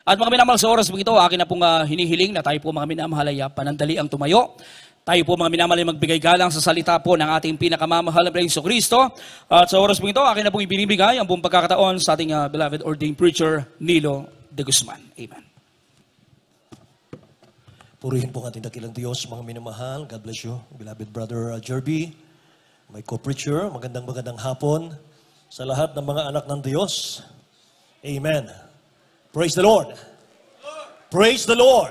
At mga minamahal, sa oras pong ito, akin na pong hinihiling na tayo po mga minamahal ay panandali ang tumayo. Tayo po mga minamahal ay magbigay galang sa salita po ng ating pinakamamahal na Hesus Kristo. At sa oras pong ito, akin na pong ibinibigay ang buong pagkakataon sa ating beloved ordained preacher, Nilo De Guzman. Amen. Purihin po ang ating dakilang Diyos, mga minamahal. God bless you, beloved brother Jerby, my co-preacher. Magandang hapon sa lahat ng mga anak ng Diyos. Amen. Praise the Lord. Praise the Lord.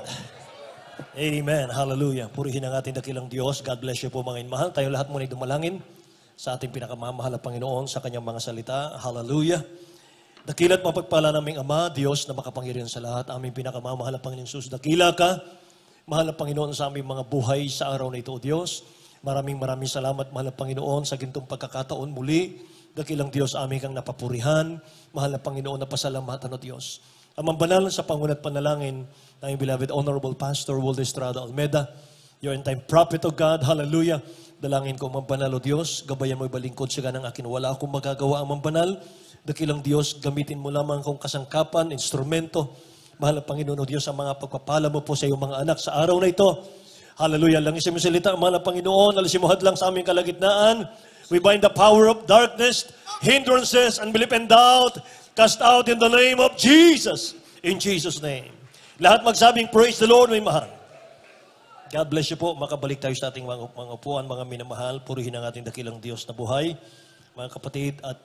Amen. Hallelujah. Purihin ang ating dakilang Diyos. God bless you po mga inmahal. Tayo lahat muna dumalangin sa ating pinakamamahal na Panginoon sa kanyang mga salita. Hallelujah. Dakila't mapagpala naming Ama, Diyos na makapangyarihan sa lahat. Aming pinakamamahal na Panginoon Jesus. Dakila ka, mahal na Panginoon sa aming mga buhay sa araw na ito, O Diyos. Maraming salamat, mahal na Panginoon, sa gintong pagkakataon muli. Dakilang Diyos, aming kang napapurihan. Mahal na Panginoon, napasalamatan, O Diyos. Amang banal sa pangunat panalangin ng aming beloved Honorable Pastor Waldo Estrada Almeda, your end-time prophet of God, hallelujah. Dalangin ko, Amang banal, O Diyos, gabayan mo ibalingkod siya ng akin. Wala akong magagawa, Amang banal. Dakilang Diyos, gamitin mo lamang kong kasangkapan, instrumento. Mahal na Panginoon, O Diyos, ang mga pagpapala mo po sa iyong mga anak sa araw na ito. Hallelujah. Langisin mo salita, mahal na Panginoon, alisin mo hadlang sa aming kalagitnaan. We bind the power of darkness, hindrances, unbelief and doubt. Cast out in the name of Jesus. In Jesus' name. Lahat magsabing, praise the Lord, may mahal. God bless you po. Makabalik tayo sa ating mga upuan, mga minamahal. Purihin ang ating dakilang Diyos na buhay. Mga kapatid, at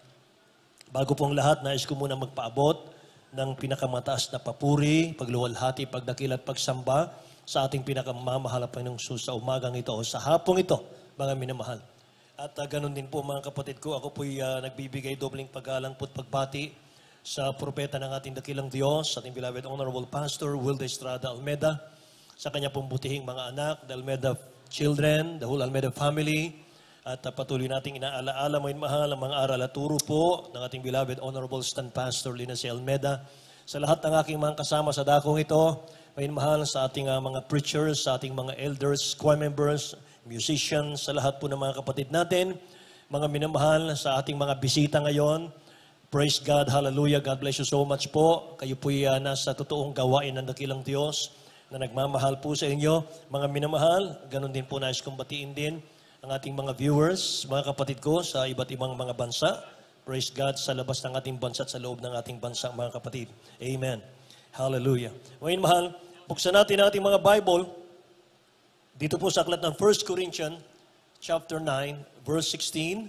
bago pong lahat, nais ko muna magpaabot ng pinakamataas na papuri, pagluwalhati, pagdakil at pagsamba sa ating pinakamamahal na Panginoong Jesus sa umagang ito o sa hapong ito, mga minamahal. At ganun din po mga kapatid ko, ako po'y nagbibigay dobling paggalang po't pagpati sa propeta ng ating dakilang Diyos, ating beloved Honorable Pastor Waldo Estrada Almeda, sa kanya pong butihing mga anak, the Almeda children, the whole Almeda family, at patuloy nating inaalaala mo mahal ang mga aral at turo po ng ating beloved Honorable Stand Pastor Lina C. Almeda, sa lahat ng aking mga kasama sa dakong ito, may mahal sa ating mga preachers, sa ating mga elders, choir members, musicians, sa lahat po ng mga kapatid natin, mga minamahal sa ating mga bisita ngayon. Praise God, hallelujah, God bless you so much po. Kayo po'y nasa totoong gawain ng dakilang Diyos na nagmamahal po sa inyo. Mga minamahal, ganun din po nais kong batiin din ang ating mga viewers, mga kapatid ko sa iba't ibang mga bansa. Praise God, sa labas ng ating bansa at sa loob ng ating bansa, mga kapatid. Amen. Hallelujah. Ngayon mahal, buksan natin ating mga Bible. Dito po sa aklat ng 1 Corinthians chapter 9, verse 16.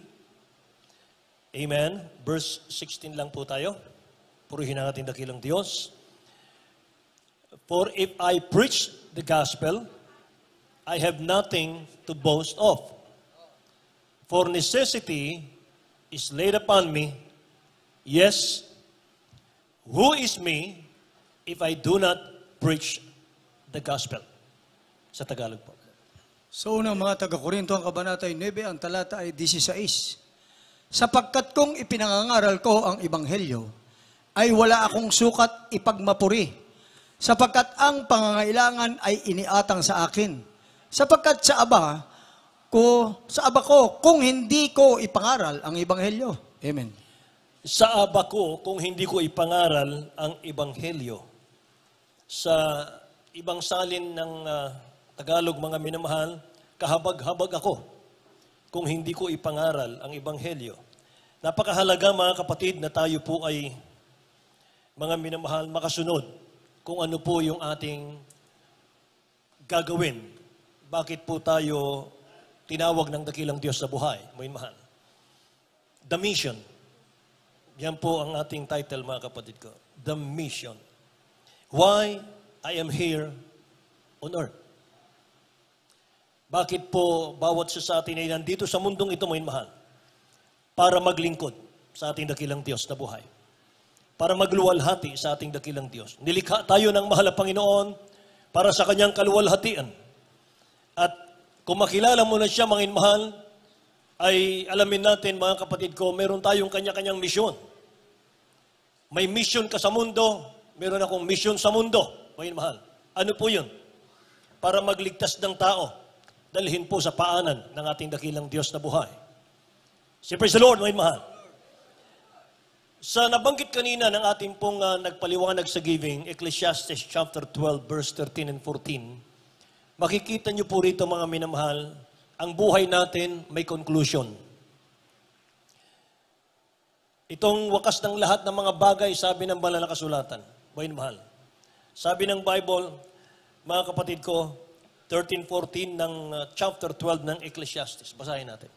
Amen. Verse 16 lang po tayo. Purihin ang ating dakilang Diyos. For if I preach the gospel, I have nothing to boast of. For necessity is laid upon me. Yes, who is me if I do not preach the gospel? Sa Tagalog po. So unang mga taga-Korinto, ang kabanata 9, ang talata ay 16. Sapagkat kung ipinangangaral ko ang Ebanghelyo, ay wala akong sukat ipagmapuri, sapagkat ang pangangailangan ay iniatang sa akin. Sapagkat sa aba ko, kung hindi ko ipangaral ang Ebanghelyo. Amen. Sa aba ko, kung hindi ko ipangaral ang Ebanghelyo. Sa ibang salin ng Tagalog, mga minamahal, kahabag-habag ako kung hindi ko ipangaral ang Ebanghelyo. Napakahalaga mga kapatid na tayo po ay mga minamahal makasunod kung ano po yung ating gagawin. Bakit po tayo tinawag ng dakilang Diyos sa buhay, mga minamahal? The mission. Yan po ang ating title mga kapatid ko. The mission. Why I am here on earth. Bakit po bawat sa atin ay nandito sa mundong ito, mga mahal? Para maglingkod sa ating dakilang Diyos na buhay. Para magluwalhati sa ating dakilang Diyos. Nilikha tayo ng mahal na Panginoon para sa kanyang kaluwalhatian. At kung makilala mo na siya, mga mahal, ay alamin natin, mga kapatid ko, meron tayong kanya-kanyang misyon. May mission ka sa mundo, meron akong mission sa mundo, mga mahal. Ano po yun? Para magligtas ng tao. Dalhin po sa paanan ng ating dakilang Diyos na buhay. Praise the Lord, mga mahal. Sa nabanggit kanina ng ating pong nagpaliwanag sa giving, Ecclesiastes chapter 12, verse 13 and 14, makikita niyo po rito mga minamahal, ang buhay natin may conclusion. Itong wakas ng lahat ng mga bagay, sabi ng banal na kasulatan, mga minamahal. Sabi ng Bible, mga kapatid ko, 13-14 ng chapter 12 ng Ecclesiastes. Basahin natin.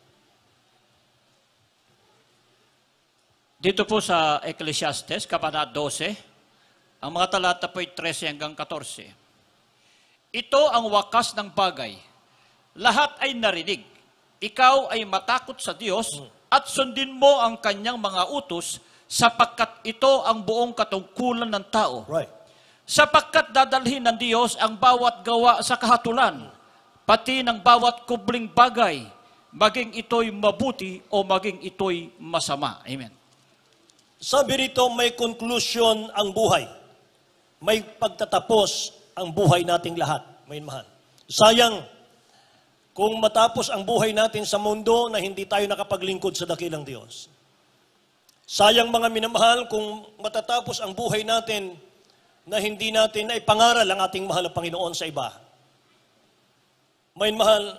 Dito po sa Ecclesiastes, Kabanata 12, ang mga talata po ay 13 hanggang 14. Ito ang wakas ng bagay. Lahat ay narinig. Ikaw ay matakot sa Diyos at sundin mo ang kanyang mga utos sapagkat ito ang buong katungkulan ng tao. Right. Sapagkat dadalhin ng Diyos ang bawat gawa sa kahatulan, pati ng bawat kubling bagay, maging ito'y mabuti o maging ito'y masama. Amen. Sabi rito, may conclusion ang buhay. May pagtatapos ang buhay nating lahat. May mahal. Sayang, kung matapos ang buhay natin sa mundo na hindi tayo nakapaglingkod sa dakilang Diyos. Sayang mga minamahal, kung matatapos ang buhay natin na hindi natin na ipangaral ang ating mahal na Panginoon sa iba. May mahal,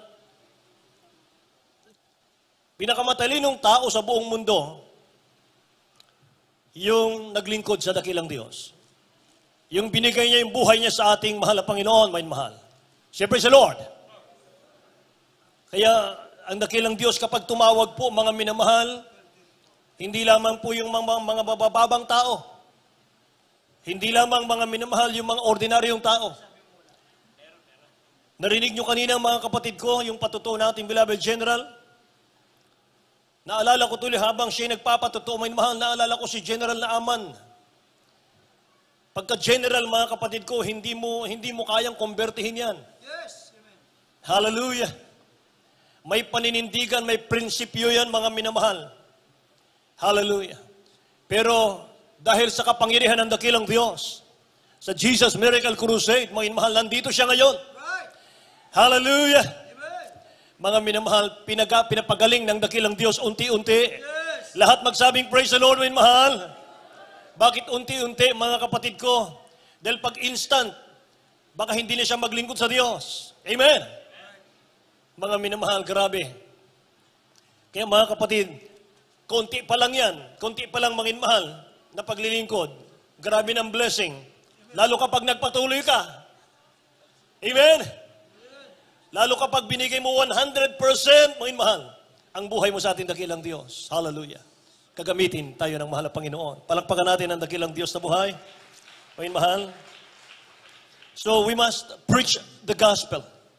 pinakamatalinong tao sa buong mundo, yung naglingkod sa dakilang Diyos. Yung binigay niya yung buhay niya sa ating mahal na Panginoon, may mahal. Siyempre sa Lord. Kaya ang dakilang Diyos kapag tumawag po mga minamahal, hindi lamang po yung mga bababang tao. Hindi lamang mga minamahal yung mga ordinaryong tao. Narinig nyo kanina mga kapatid ko, yung patutuo natin beloved General. Naalala ko tuloy habang siya nagpapatutuo, may mahal, naalala ko si General na Aman. Pagka General, mga kapatid ko, hindi mo kayang konbertihin yan. Yes. Amen. Hallelujah. May paninindigan, may prinsipyo yan, mga minamahal. Hallelujah. Pero dahil sa kapangyarihan ng dakilang Diyos, sa Jesus Miracle Crusade, mga minamahal, nandito siya ngayon. Right. Hallelujah. Amen. Mga minamahal, pinapagaling ng dakilang Diyos unti-unti. Yes. Lahat magsabing praise the Lord, minamahal. Bakit unti-unti, mga kapatid ko? Dahil pag instant, baka hindi na siya maglingkod sa Diyos. Amen. Mga minamahal, grabe. Kaya mga kapatid, konti pa lang yan, konti pa lang mga minamahal na paglilingkod. Grabe ng blessing. Lalo kapag nagpatuloy ka. Amen. Lalo kapag binigay mo 100%, mga mahal, ang buhay mo sa ating dakilang Diyos. Hallelujah. Kagamitin tayo ng mahal na Panginoon. Palakpakan natin ang dakilang Diyos na buhay. Mga mahal. So we must preach the gospel.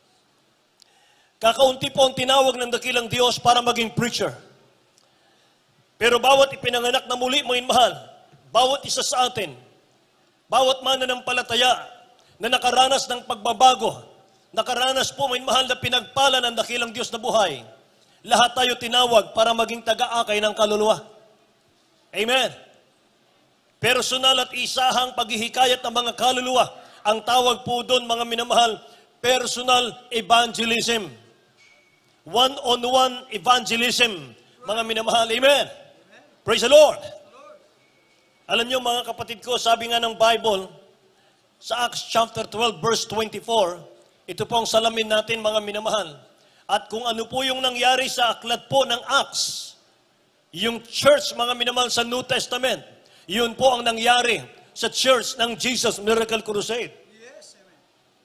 Kakaunti po ang tinawag ng dakilang Diyos para maging preacher. Pero bawat ipinanganak na muli, mga mahal, bawat isa sa atin, bawat mananampalataya na nakaranas ng pagbabago, nakaranas po, may mahal na pinagpala ng dakilang Diyos na buhay. Lahat tayo tinawag para maging taga-akay ng kaluluwa. Amen. Personal at isahang paghihikayat ng mga kaluluwa. Ang tawag po doon, mga minamahal, personal evangelism. One-on-one evangelism. Mga minamahal, amen. Praise the Lord. Alam niyo mga kapatid ko, sabi nga ng Bible, sa Acts chapter 12, verse 24, ito po ang salamin natin, mga minamahal. At kung ano po yung nangyari sa aklat po ng Acts, yung church, mga minamahal, sa New Testament, yun po ang nangyari sa church ng Jesus Miracle Crusade. Yes. Amen.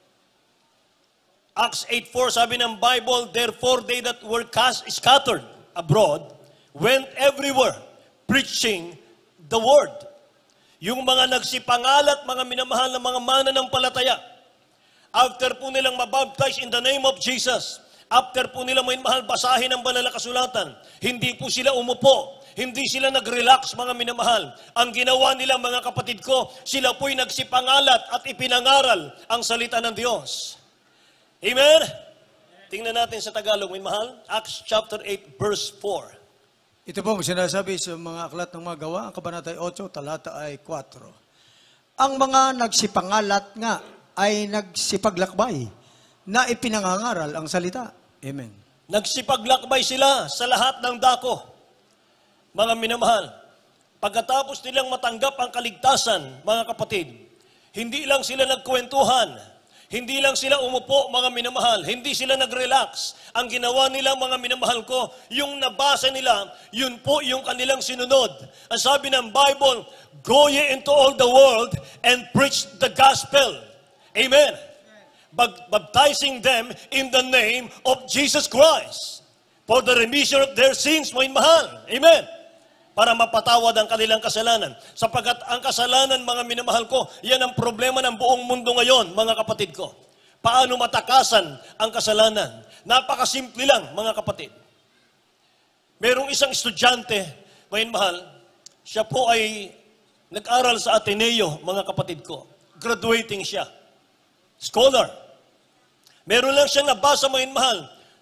Acts 8:4, sabi ng Bible, therefore they that were scattered abroad went everywhere preaching the word. Yung mga nagsipangalat, mga minamahal na mga mananampalataya, after po nilang mabaptize in the name of Jesus, after po nilang may mahal basahin ang banal na kasulatan, hindi po sila umupo, hindi sila nag-relax, mga minamahal. Ang ginawa nila, mga kapatid ko, sila po'y nagsipangalat at ipinangaral ang salita ng Diyos. Amen? Tingnan natin sa Tagalog, may mahal. Acts chapter 8, verse 4. Ito po ang sinasabi sa mga aklat ng mga gawa, ang kabanata 8, talata ay 4. Ang mga nagsipangalat nga ay nagsipaglakbay na ipinangangaral ang salita. Amen. Nagsipaglakbay sila sa lahat ng dako. Mga minamahal, Pagkatapos nilang matanggap ang kaligtasan, mga kapatid, hindi lang sila nagkwentuhan, hindi lang sila umupo, mga minamahal, hindi sila nag-relax. Ang ginawa nila, mga minamahal ko, yung nabasa nila, yun po yung kanilang sinunod. Ang sabi ng Bible, go ye into all the world and preach the gospel. Amen. Baptizing them in the name of Jesus Christ for the remission of their sins, mga minamahal. Amen. Para mapatawad ang kanilang kasalanan. Sapagkat ang kasalanan, mga minamahal ko, yan ang problema ng buong mundo ngayon, mga kapatid ko. Paano matakasan ang kasalanan? Napakasimple lang, mga kapatid. Merong isang estudyante, mga minamahal, siya po ay nag-aral sa Ateneo, mga kapatid ko. Graduating siya. Scholar. Meron lang siyang nabasa, mga minamahal,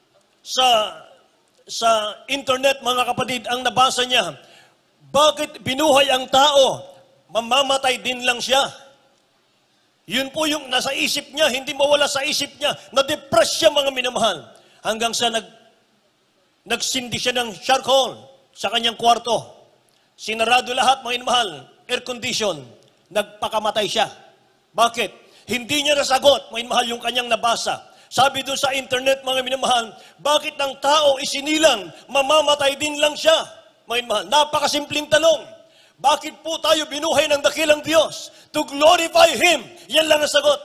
sa internet, mga kapatid, ang nabasa niya, bakit binuhay ang tao? Mamamatay din lang siya. Yun po yung nasa isip niya, hindi mawala sa isip niya. Na-depress siya, mga minamahal. Hanggang sa nagsindi siya ng charcoal sa kanyang kwarto. Sinarado lahat, mga minamahal. Air condition. Nagpakamatay siya. Bakit? Hindi niya nasagot, mga minamahal, yung kanyang nabasa. Sabi doon sa internet, mga minamahal, bakit ng tao isinilang, mamamatay din lang siya? Mga minamahal, napakasimpleng tanong. Bakit po tayo binuhay ng dakilang Diyos? To glorify Him. Yan lang ang sagot.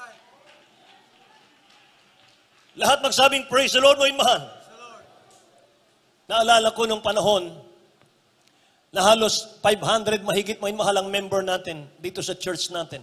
Lahat magsabing, praise the Lord, mga minamahal. Naalala ko nung panahon na halos 500 mahigit, mga minamahal, ang member natin dito sa church natin.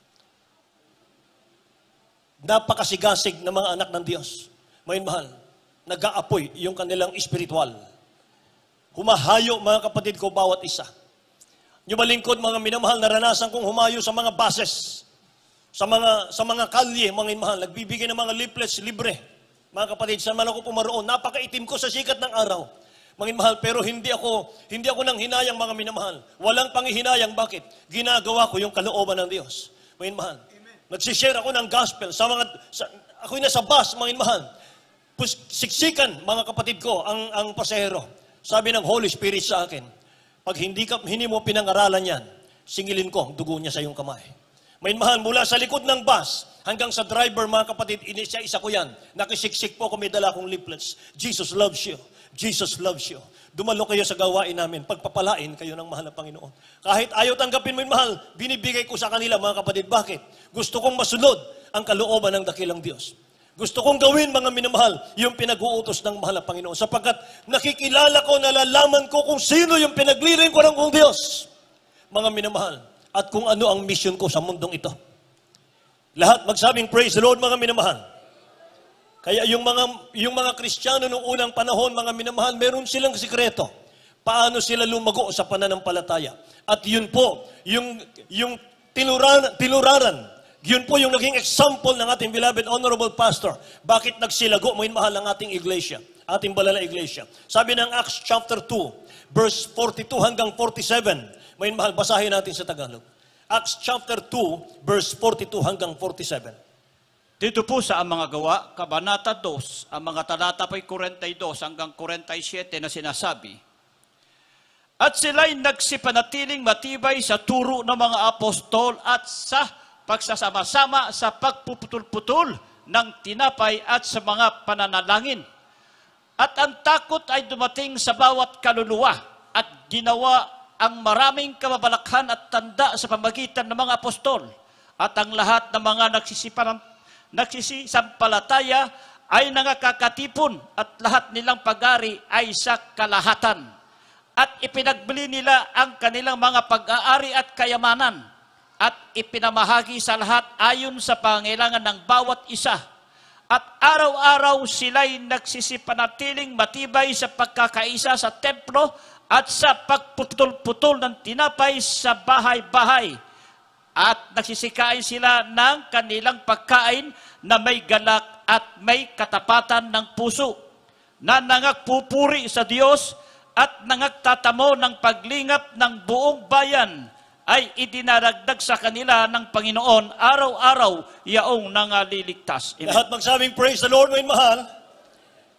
Napakasigasig ng mga anak ng Diyos. Mga minamahal, nag-aapoy yung kanilang espiritual. Humahayo, mga kapatid ko, bawat isa. Yung malingkod, mga minamahal, naranasan kong humayo sa mga buses, sa mga kalye, mga minamahal, nagbibigay ng mga leaflets libre. Mga kapatid, saan man ako pumaroon, napakaitim ko sa sikat ng araw. Mga minamahal, pero hindi ako nang hinayang, mga minamahal. Walang panghihinayang, bakit? Ginagawa ko yung kalooban ng Diyos. Mga minamahal, nagsishare ako ng gospel ako'y nasa bus, mga minamahal. Siksikan, mga kapatid ko, ang pasahero. Sabi ng Holy Spirit sa akin, pag hindi mo pinangaralan yan, singilin ko ang dugo niya sa iyong kamay. May mahal, mula sa likod ng bus, hanggang sa driver, mga kapatid, isa ko yan. Nakisiksik po ako, may dala akong leaflets. Jesus loves you. Jesus loves you. Dumalo kayo sa gawain namin. Pagpapalain kayo ng mahal na Panginoon. Kahit ayaw tanggapin mo yung mahal, binibigay ko sa kanila, mga kapatid. Bakit? Gusto kong masunod ang kalooban ng dakilang Diyos. Gusto kong gawin, mga minamahal, yung pinag-uutos ng mahal na Panginoon. Sapagkat nakikilala ko, nalalaman ko kung sino yung pinagliring ko ng kong Diyos. Mga minamahal. At kung ano ang mission ko sa mundong ito. Lahat magsabing praise the Lord, mga minamahal. Kaya yung mga Kristiyano noong unang panahon, mga minamahal, meron silang sikreto. Paano sila lumago sa pananampalataya. At yun po, yung tinuraran. Yun po yung naging example ng ating beloved honorable pastor. Bakit nagsilago, mga mahal, ang ating iglesia, ating banal na iglesia. Sabi ng Acts chapter 2, verse 42 hanggang 47. Mga mahal, basahin natin sa Tagalog. Acts chapter 2, verse 42 hanggang 47. Dito po sa ang mga gawa, Kabanata 2, ang mga talata po'y 42 hanggang 47 na sinasabi. At sila'y nagsipanatiling matibay sa turo ng mga apostol at sa pagsasama-sama sa pagpuputol-putol ng tinapay at sa mga pananalangin. At ang takot ay dumating sa bawat kaluluwa at ginawa ang maraming kababalakhan at tanda sa pamagitan ng mga apostol. At ang lahat ng mga nagsisisampalataya ay nangakakatipon at lahat nilang pag-ari ay sa kalahatan. At ipinagbili nila ang kanilang mga pag-aari at kayamanan at ipinamahagi sa lahat ayon sa pangailangan ng bawat isa. At araw-araw sila'y nagsisipanatiling matibay sa pagkakaisa sa templo at sa pagputol-putol ng tinapay sa bahay-bahay. At nagsisikain sila ng kanilang pagkain na may galak at may katapatan ng puso, na nangagpupuri sa Diyos at nangagtatamo ng paglingap ng buong bayan ay idinaragdag sa kanila ng Panginoon araw-araw yaong nangaliligtas. Amen. Lahat magsabing praise the Lord, mga mahal.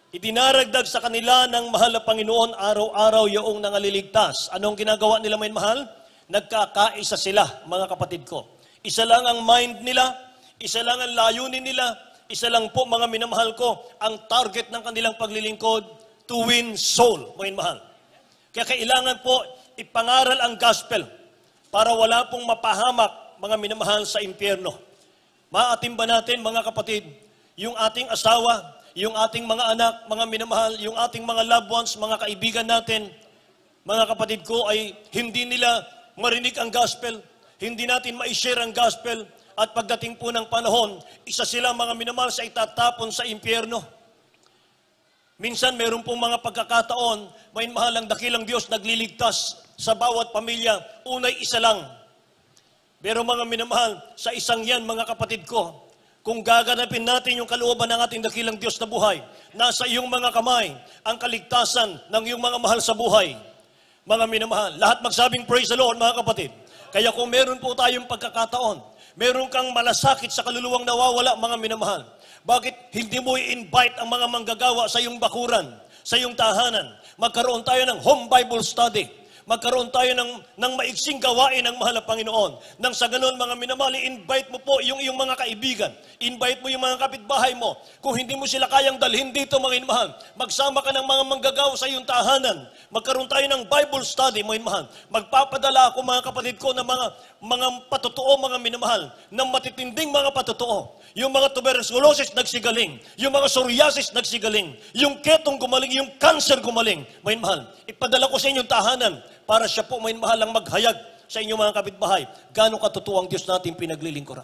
Idinaragdag sa kanila ng mahal na Panginoon araw-araw yung nangaliligtas. Anong ginagawa nila, may mahal? Nagkakaisa sila, mga kapatid ko. Isa lang ang mind nila, isa lang ang layunin nila, isa lang po, mga minamahal ko, ang target ng kanilang paglilingkod, to win soul, mga mahal. Kaya kailangan po ipangaral ang gospel para wala pong mapahamak, mga minamahal, sa impyerno. Maatim ba natin, mga kapatid, yung ating asawa, yung ating mga anak, mga minamahal, yung ating mga loved ones, mga kaibigan natin, mga kapatid ko, ay hindi nila marinig ang gospel, hindi natin ma-share ang gospel, at pagdating po ng panahon, isa sila, mga minamahal, sa itatapon sa impyerno. Minsan, meron pong mga pagkakataon, may mahal ang dakilang Diyos nagliligtas sa bawat pamilya, unay isa lang. Pero mga minamahal, sa isang yan, mga kapatid ko, kung gaganapin natin yung kalooban ng ating dakilang Diyos na buhay, nasa iyong mga kamay ang kaligtasan ng iyong mga mahal sa buhay. Mga minamahal, lahat magsabing praise the Lord, mga kapatid. Kaya kung meron po tayong pagkakataon, meron kang malasakit sa kaluluwang nawawala, mga minamahal, bakit hindi mo i-invite ang mga manggagawa sa iyong bakuran, sa iyong tahanan? Magkaroon tayo ng home Bible study. Magkaroon tayo ng maiksing gawain ng mahal na Panginoon. Nang sa ganon, mga minamahal, invite mo po yung iyong mga kaibigan. Invite mo yung mga kapitbahay mo. Kung hindi mo sila kayang dalhin dito, mga minamahal, magsama ka ng mga manggagawa sa iyong tahanan. Magkaroon tayo ng Bible study, mga minamahal. Magpapadala ako, mga kapatid ko, ng mga patotoo, mga minamahal, ng matitinding mga patotoo. Yung mga tuberculosis nagsigaling, yung mga psoriasis nagsigaling, yung ketong gumaling, yung cancer gumaling, mga minamahal. Ipadala ko sa inyong tahanan para siya po, may mahal, ang maghayag sa inyong mga kapitbahay. Gaano katotoo ang Diyos natin pinaglilingkuran.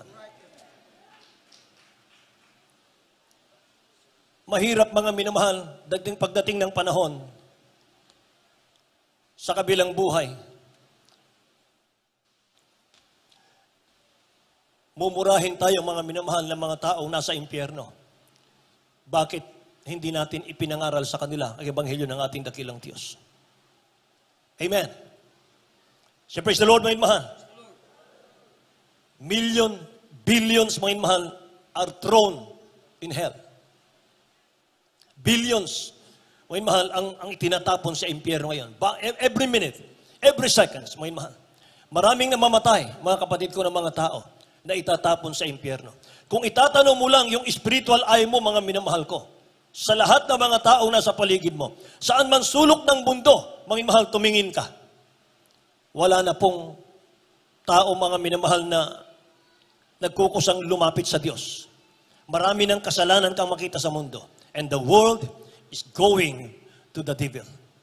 Mahirap, mga minamahal, pagdating ng panahon sa kabilang buhay. Mumurahin tayo, mga minamahal, ng mga taong nasa impyerno. Bakit hindi natin ipinangaral sa kanila ang ebanghelyo ng ating dakilang Diyos? Amen. So praise the Lord, mga mahal. Billions, mga mahal, are thrown in hell. Billions, mga mahal, ang itinatapon sa impyerno ngayon. Every minute, every seconds, mga mahal. Maraming namamatay, mga kapatid ko, ng mga tao na itatapon sa impyerno. Kung itatanong mo lang yung spiritual eye mo, mga minamahal ko, sa lahat ng mga taong nasa paligid mo, saan man sulok ng mundo, mga minamahal, tumingin ka. Wala na pong tao, mga minamahal, na nagkukusang lumapit sa Diyos. Marami ng kasalanan kang makita sa mundo. And the world is going to the devil.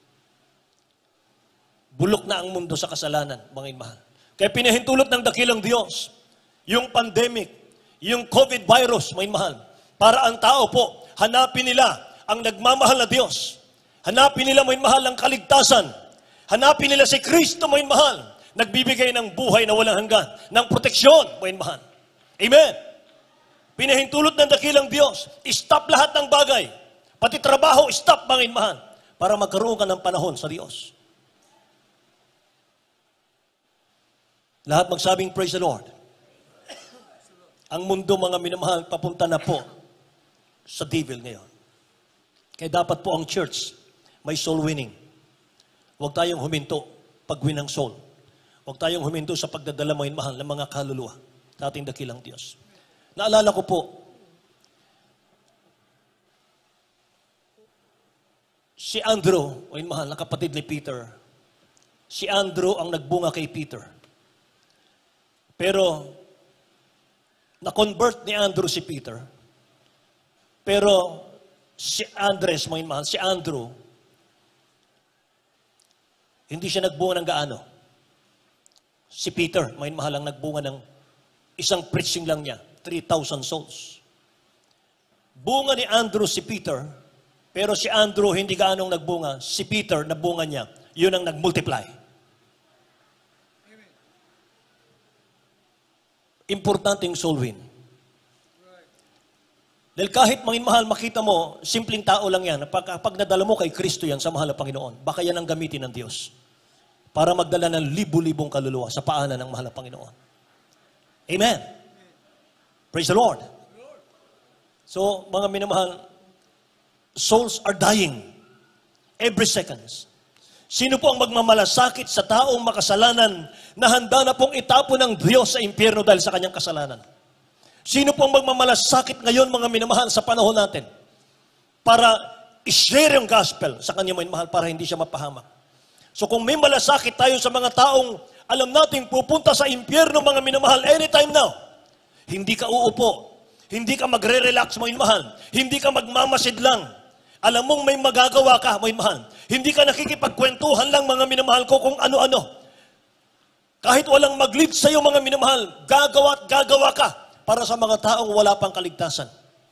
Bulok na ang mundo sa kasalanan, mga minamahal. Kaya pinahintulot ng dakilang Diyos, yung pandemic, yung COVID virus, mga minamahal, para ang tao po, hanapin nila ang nagmamahal na Diyos. Hanapin nila, mga mahal, ang kaligtasan. Hanapin nila si Kristo, mga mahal, nagbibigay ng buhay na walang hanggan, ng proteksyon, mga mahal. Amen. Pinahintulot ng dakilang Diyos, stop lahat ng bagay. Pati trabaho, stop, mga mahal, para magkaroon ka ng panahon sa Diyos. Lahat magsabing, praise the Lord. Ang mundo, mga minamahal, papunta na po sa devil ngayon. Kaya dapat po ang church may soul winning. Huwag tayong huminto pag-win ng soul. Huwag tayong huminto sa pagdadala, mga mahal, ng mga kaluluwa sa ating dakilang Diyos. Naalala ko po, si Andrew, mga mahal, na kapatid ni Peter, si Andrew ang nagbunga kay Peter. Pero, na-convert ni Andrew si Peter. Pero, si Andres, mga mahal, si Andrew, hindi siya nagbunga ng gaano. Si Peter, mga mahal, ang nagbunga ng isang preaching lang niya, 3,000 souls. Bunga ni Andrew si Peter, pero si Andrew hindi gaanong nagbunga, si Peter, nabunga niya, yun ang nagmultiply. Importanteng soul win. Dahil kahit, mga mahal, makita mo, simpleng tao lang yan, pag nadala mo kay Kristo yan sa mahal na Panginoon, baka yan ang gamitin ng Diyos para magdala ng libu-libong kaluluwa sa paanan ng mahal na Panginoon. Amen. Praise the Lord. So, mga minamahal, souls are dying every seconds. Sino po ang magmamalasakit sa taong makasalanan na handa na pong itapon ng Diyos sa impyerno dahil sa kanyang kasalanan? Sino po ang magmamalasakit ngayon, mga minamahal, sa panahon natin para i-share yung gospel sa kanyang minamahal para hindi siya mapahamak? So kung may malasakit tayo sa mga taong alam nating pupunta sa impyerno, mga minamahal, anytime now, hindi ka uupo, hindi ka magre-relax, mga minamahal, hindi ka magmamasid lang. Alam mong may magagawa ka, mga minamahal. Hindi ka nakikipagkwentuhan lang, mga minamahal ko, kung ano-ano. Kahit walang mag-lead sa'yo, mga minamahal, gagawa at gagawa ka para sa mga taong wala pang kaligtasan.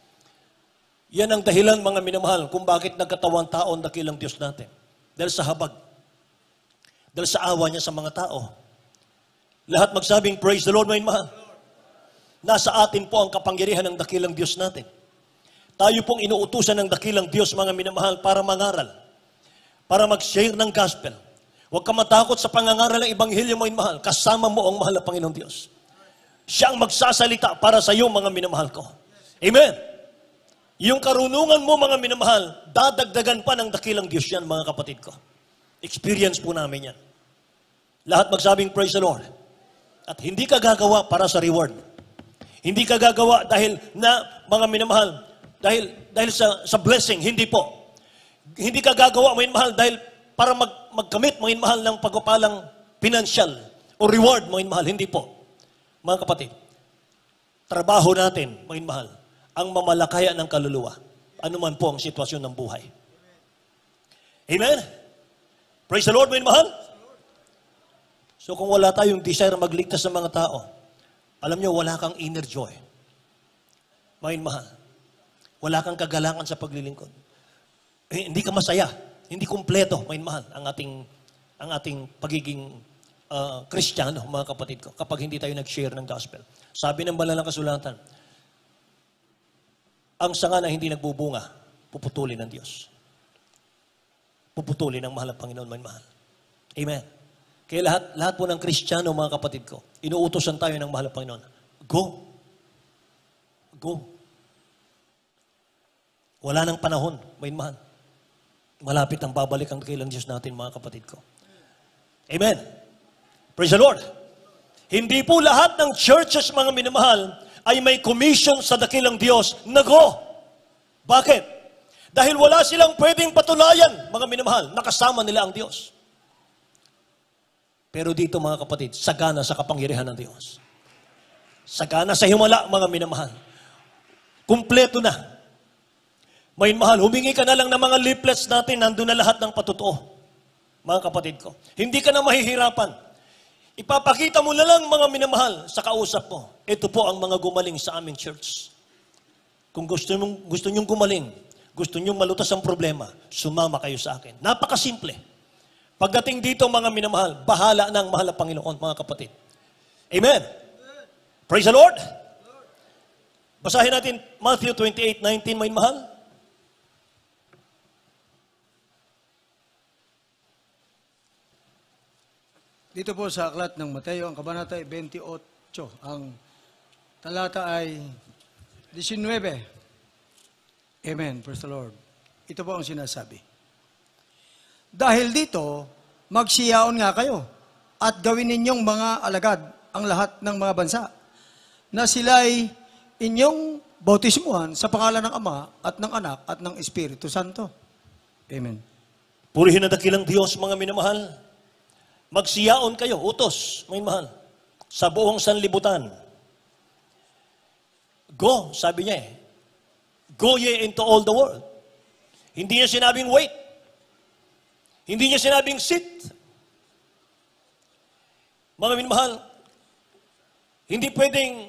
Yan ang dahilan, mga minamahal, kung bakit nagkatawang tao ang dakilang Diyos natin. Dahil sa habag. Dahil sa awa niya sa mga tao. Lahat magsabing, praise the Lord, mga minamahal. Nasa atin po ang kapangyarihan ng dakilang Diyos natin. Tayo pong inuutusan ng dakilang Diyos, mga minamahal, para mangaral. Para mag-share ng gospel. Huwag ka matakot sa pangangaral ng Ebanghelyo, mga minamahal. Kasama mo ang mahal na Panginoong Diyos. Siya ang magsasalita para sa iyo, mga minamahal ko. Amen. Yung karunungan mo, mga minamahal, dadagdagan pa ng dakilang Diyos yan, mga kapatid ko. Experience po namin yan. Lahat magsabing, praise the Lord. At hindi ka gagawa para sa reward. Hindi ka gagawa dahil na, mga minamahal, dahil sa blessing, hindi po. Hindi ka gagawa, mga minamahal, dahil para magkamit, mga minamahal, ng pagpapalang financial o reward, mga minamahal, hindi po. Mga kapatid, trabaho natin, mga minamahal, ang mamalakaya ng kaluluwa. Ano man po ang sitwasyon ng buhay. Amen? Praise the Lord, mga minamahal. So kung wala tayong desire magligtas sa mga tao, alam nyo, wala kang inner joy. Mga minamahal, wala kang kagalakan sa paglilingkod. Hindi ka masaya, hindi kumpleto, mga minamahal, ang ating pagiging Kristiyano, mga kapatid ko, kapag hindi tayo nag-share ng gospel. Sabi ng banal na kasulatan, ang sanga na hindi nagbubunga, puputulin ng Diyos. Puputulin ng mahal na Panginoon, mga mahal. Amen. Kaya lahat po ng Kristiyano, mga kapatid ko, inuutosan tayo ng mahal na Panginoon. Go. Go. Wala nang panahon, mga mahal. Malapit ang babalik ang dakilang Diyos natin, mga kapatid ko. Amen. Praise the Lord. Hindi po lahat ng churches, mga minamahal, ay may commission sa dakilang Diyos na go. Bakit? Dahil wala silang pwedeng patunayan, mga minamahal, nakasama nila ang Diyos. Pero dito, mga kapatid, sagana sa kapangyarihan ng Diyos. Sagana sa himala, mga minamahal. Kumpleto na. Mga minamahal, humingi ka na lang ng mga leaflets natin, nandun na lahat ng patotoo. Mga kapatid ko, hindi ka na mahihirapan. Ipapakita mo na lang, mga minamahal, sa kausap mo. Ito po ang mga gumaling sa aming church. Kung gusto nyong gumaling, gusto nyong malutas ang problema, sumama kayo sa akin. Napakasimple. Pagdating dito, mga minamahal, bahala ng mahal na Panginoon, mga kapatid. Amen. Praise the Lord. Basahin natin Matthew 28:19, mga minamahal. Dito po sa aklat ng Mateo, ang kabanata ay 28. Ang talata ay 19. Amen. Praise the Lord. Ito po ang sinasabi. Dahil dito, magsiyaon nga kayo at gawin ninyong mga alagad ang lahat ng mga bansa na sila'y inyong bautismuhan sa pangalan ng Ama at ng Anak at ng Espiritu Santo. Amen. Purihin ang dakilang Diyos, mga minamahal. Magsiyaon kayo, utos, mga mahal, sa buong sanlibutan. Go, sabi niya eh. Go ye into all the world. Hindi niya sinabing wait. Hindi niya sinabing sit. Mga minamahal, hindi pwedeng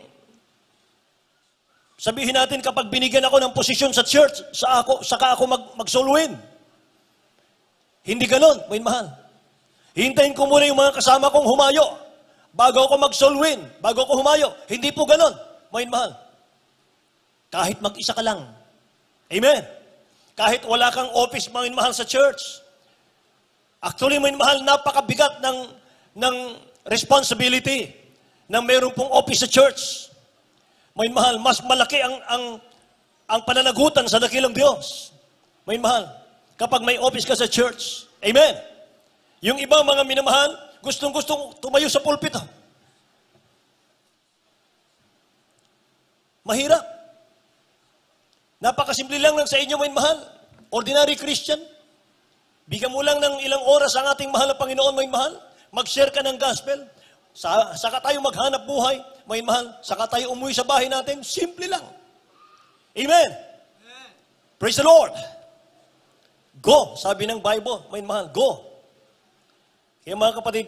sabihin natin kapag binigyan ako ng posisyon sa church, saka ako mag-soul win. Hindi ganon, mga minamahal. Hintayin ko muna yung mga kasama kong humayo bago ako mag-soul win, bago ako humayo. Hindi po ganon, mga mahal. Kahit mag-isa ka lang. Amen. Kahit wala kang office, mga mahal, sa church. Actually, mga mahal, napakabigat ng responsibility na mayroon pong office sa church. Mga mahal, mas malaki ang pananagutan sa dakilang Diyos. May mahal, kapag may office ka sa church, amen. Yung ibang mga minamahal, gustong-gustong tumayo sa pulpito. Mahirap. Napakasimple lang sa inyo, may mahal. Ordinary Christian. Bigyan mo lang ng ilang oras ang ating mahal na Panginoon, may mahal. Mag-share ka ng gospel. Saka tayo maghanap buhay, may mahal. Saka tayo umuwi sa bahay natin. Simple lang. Amen. Praise the Lord. Go, sabi ng Bible, may mahal, go. Kaya mga kapatid,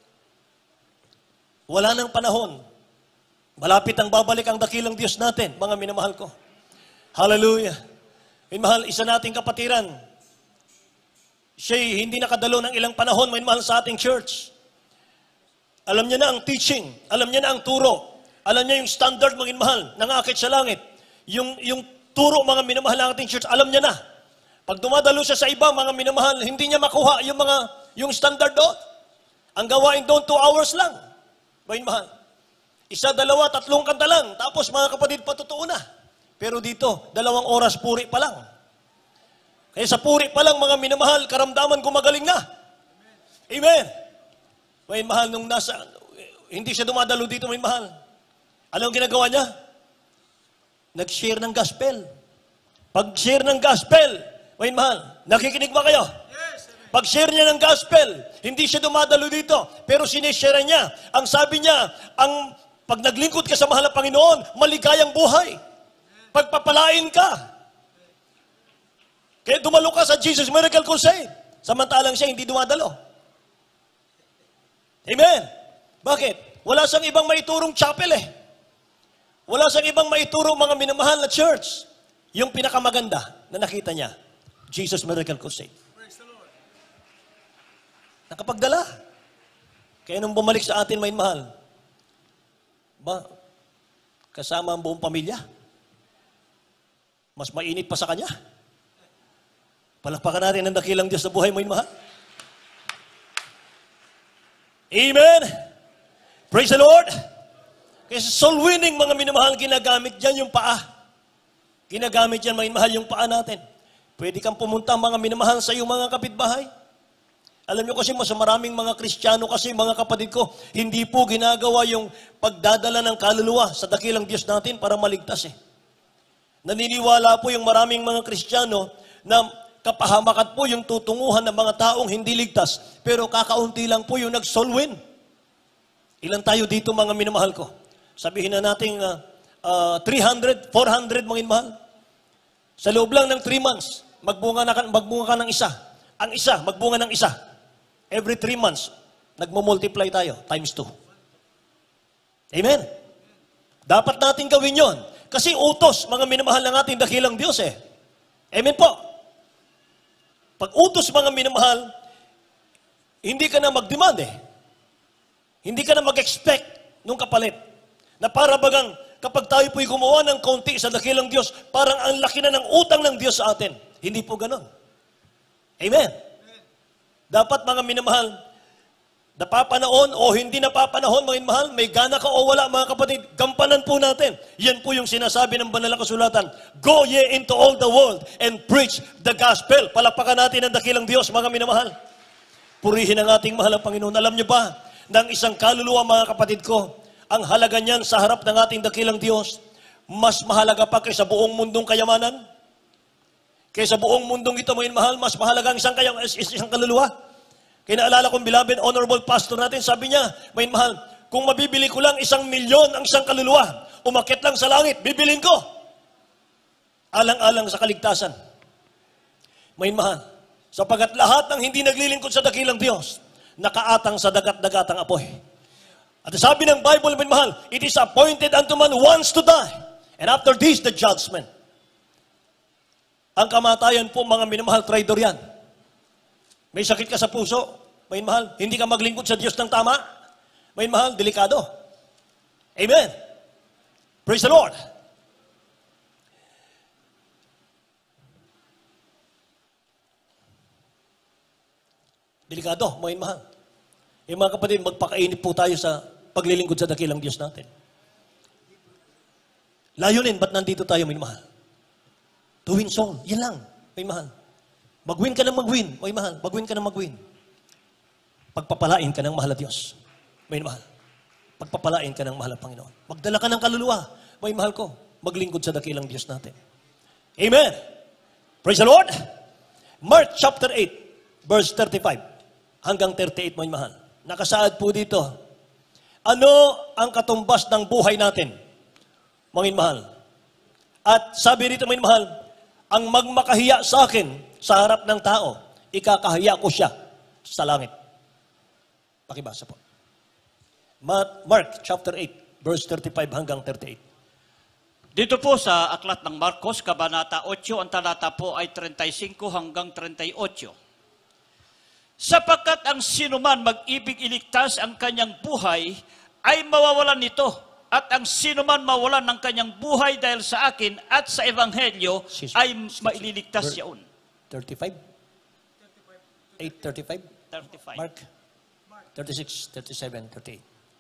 wala nang panahon. Malapit ang babalik ang dakilang Diyos natin, mga minamahal ko. Hallelujah. May mahal, isa nating kapatiran. Siya'y hindi nakadalo ng ilang panahon, may mahal sa ating church. Alam niya na ang teaching, alam niya na ang turo, alam niya yung standard, mga minamahal, nangakit sa langit. Yung turo, mga minamahal ng ating church, alam niya na. Pag dumadalo siya sa iba, mga minamahal, hindi niya makuha yung standard doon. Ang gawain doon, 2 hours lang. Mga minamahal. 1, 2, 3 kanta lang. Tapos mga kapatid, patutuo na. Pero dito, 2 oras puri pa lang. Kaya sa puri pa lang, mga minamahal, karamdaman gumagaling na. Amen. May mahal, nung hindi siya dumadalo dito, may mahal. Anong ginagawa niya? Nag-share ng gospel. Pag-share ng gospel, may mahal, nakikinig ba kayo? Yes. Pag-share niya ng gospel, hindi siya dumadalo dito, pero sinishare niya. Ang sabi niya, pag naglingkod ka sa mahal na Panginoon, maligayang buhay. Pagpapalain ka. Kaya dumalo ka sa Jesus Miracle Crusade. Samantalang siya hindi dumadalo. Amen. Bakit? Wala siyang ibang maiturong chapel eh. Wala siyang ibang maiturong mga minamahal na church. Yung pinakamaganda na nakita niya, Jesus Miracle Crusade. Nakapagdala. Kaya nung bumalik sa atin, may mahal, kasama ang buong pamilya, mas mainit pa sa kanya. Palakpakan natin ang dakilang Diyos sa buhay mo, mahal. Amen. Praise the Lord. Kaya sa soul winning, mga minamahal, ginagamit dyan yung paa. Ginagamit yan, mga minamahal, yung paa natin. Pwede kang pumunta, mga minamahal, sa iyong mga kapitbahay. Alam niyo kasi, sa maraming mga Kristiyano kasi, mga kapatid ko, hindi po ginagawa yung pagdadala ng kaluluwa sa dakilang Diyos natin para maligtas eh. Naniniwala po yung maraming mga Kristiyano na kapahamakan po yung tutunguhan ng mga taong hindi ligtas, pero kakaunti lang po yung nag-soul win. Ilan tayo dito, mga minamahal ko? Sabihin na natin 300, 400, mga minamahal. Sa loob lang ng 3 months, magbunga ka ng isa. Ang isa, magbunga ng isa. Every 3 months, nagmo-multiply tayo, times 2. Amen? Dapat natin gawin yon. Kasi utos, mga minamahal ng ating dakilang Diyos eh. Amen po. Pag utos, mga minamahal, hindi ka na mag-demand eh. Hindi ka na mag-expect nung kapalit. Na para bagang kapag tayo po'y gumawa ng kaunti sa dakilang Diyos, parang ang laki na ng utang ng Diyos sa atin. Hindi po ganon. Amen. Dapat, mga minamahal, napapanahon o hindi napapanahon, mga minamahal, may gana ka o wala, mga kapatid, gampanan po natin. Yan po yung sinasabi ng banal na kasulatan. Go ye into all the world and preach the gospel. Palakpakan natin ang dakilang Diyos, mga minamahal. Purihin ang ating mahal ang Panginoon. Alam niyo ba, ng isang kaluluwa, mga kapatid ko, ang halaga niyan sa harap ng ating dakilang Diyos, mas mahalaga pa kaysa buong mundong kayamanan? Kaysa buong mundong ito, mga mahal, mas mahalaga ang isang kaluluwa. Kaya naalala kong beloved, honorable pastor natin, sabi niya, mga mahal, kung mabibili ko lang 1 milyon ang isang kaluluwa, umakyat lang sa langit, bibilin ko. Alang-alang sa kaligtasan. Mga mahal, sapagat lahat ng hindi naglilingkod sa dakilang Diyos, nakaatang sa dagat-dagatang apoy. At sabi ng Bible, mga mahal, it is appointed unto man once to die, and after this, the judgment. Ang kamatayan po, mga minamahal, traidor yan. May sakit ka sa puso, may mahal, hindi ka maglingkod sa Diyos ng tama, may mahal, delikado. Amen. Praise the Lord. Delikado, may mahal. Mga kapatid, magpakainit po tayo sa paglilingkod sa dakilang Diyos natin. Layunin, ba't nandito tayo, may mahal? To win soul. Yan lang, may mahal. Mag-win ka ng mag-win, may mahal. Mag-win ka ng mag-win. Pagpapalain ka ng mahal na Diyos, may mahal. Pagpapalain ka ng mahal na Panginoon. Magdala ka ng kaluluwa, may mahal ko. Maglingkod sa dakilang Diyos natin. Amen. Praise the Lord. Mark chapter 8, verse 35 hanggang 38, may mahal. Nakasaad po dito, ano ang katumbas ng buhay natin, mga mahal? At sabi rito, mga mahal, ang magmakahiya sa akin sa harap ng tao, ikakahiya ko siya sa langit. Pakibasa po. Mark chapter 8, verse 35 hanggang 38. Dito po sa Aklat ng Marcos, Kabanata 8, ang talata po ay 35 hanggang 38. Sapagkat ang sinuman mag-ibig iligtas ang kanyang buhay, ay mawawalan nito. At ang sinuman mawalan ng kanyang buhay dahil sa akin at sa Ebanghelyo, ay maililigtas yaon. 35? 8:35? 35. Mark? 36, 37, 38.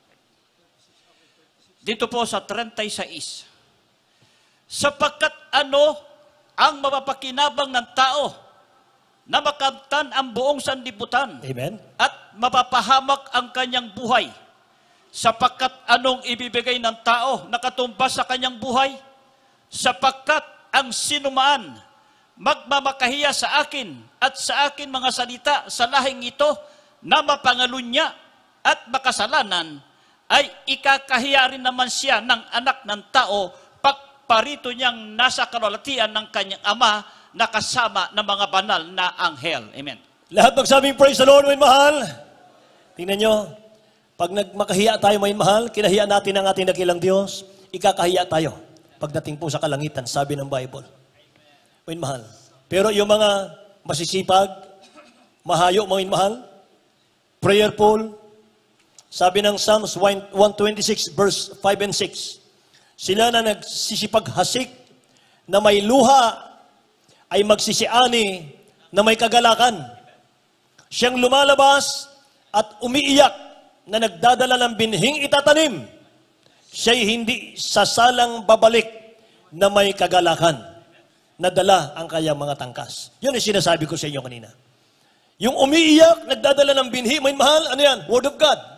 Dito po sa 36. Sapagkat ano ang mapapakinabang ng tao na makamtan ang buong sanlibutan Amen? at mapapahamak ang kanyang buhay. Sapagkat anong ibibigay ng tao na katumbas sa kanyang buhay? Sapagkat ang sinuman magmamakahiya sa akin at sa akin mga salita sa lahing ito na mapangalunya at makasalanan, ay ikakahiya rin naman siya ng anak ng tao parito niyang nasa kalwalatian ng kanyang ama na kasama ng mga banal na anghel. Amen. Lahat magsabing praise the Lord, may mahal. Tingnan nyo, pag nagmakahiya tayo, may mahal, kinahiya natin ang ating dakilang Diyos, ikakahiya tayo pagdating po sa kalangitan, sabi ng Bible. May mahal. Pero yung mga masisipag, mahayo, mga mahal, prayerful, sabi ng Psalms 126, verse 5 and 6, sila na nagsisipaghasik na may luha ay magsisiani na may kagalakan. Siyang lumalabas at umiiyak na nagdadala ng binhing itatanim. Siya'y hindi sasalang babalik na may kagalakan. Nadala ang kanyang mga tangkas. Yun ang sinasabi ko sa inyo kanina. Yung umiiyak, nagdadala ng binhi, may mahal, ano yan? Word of God.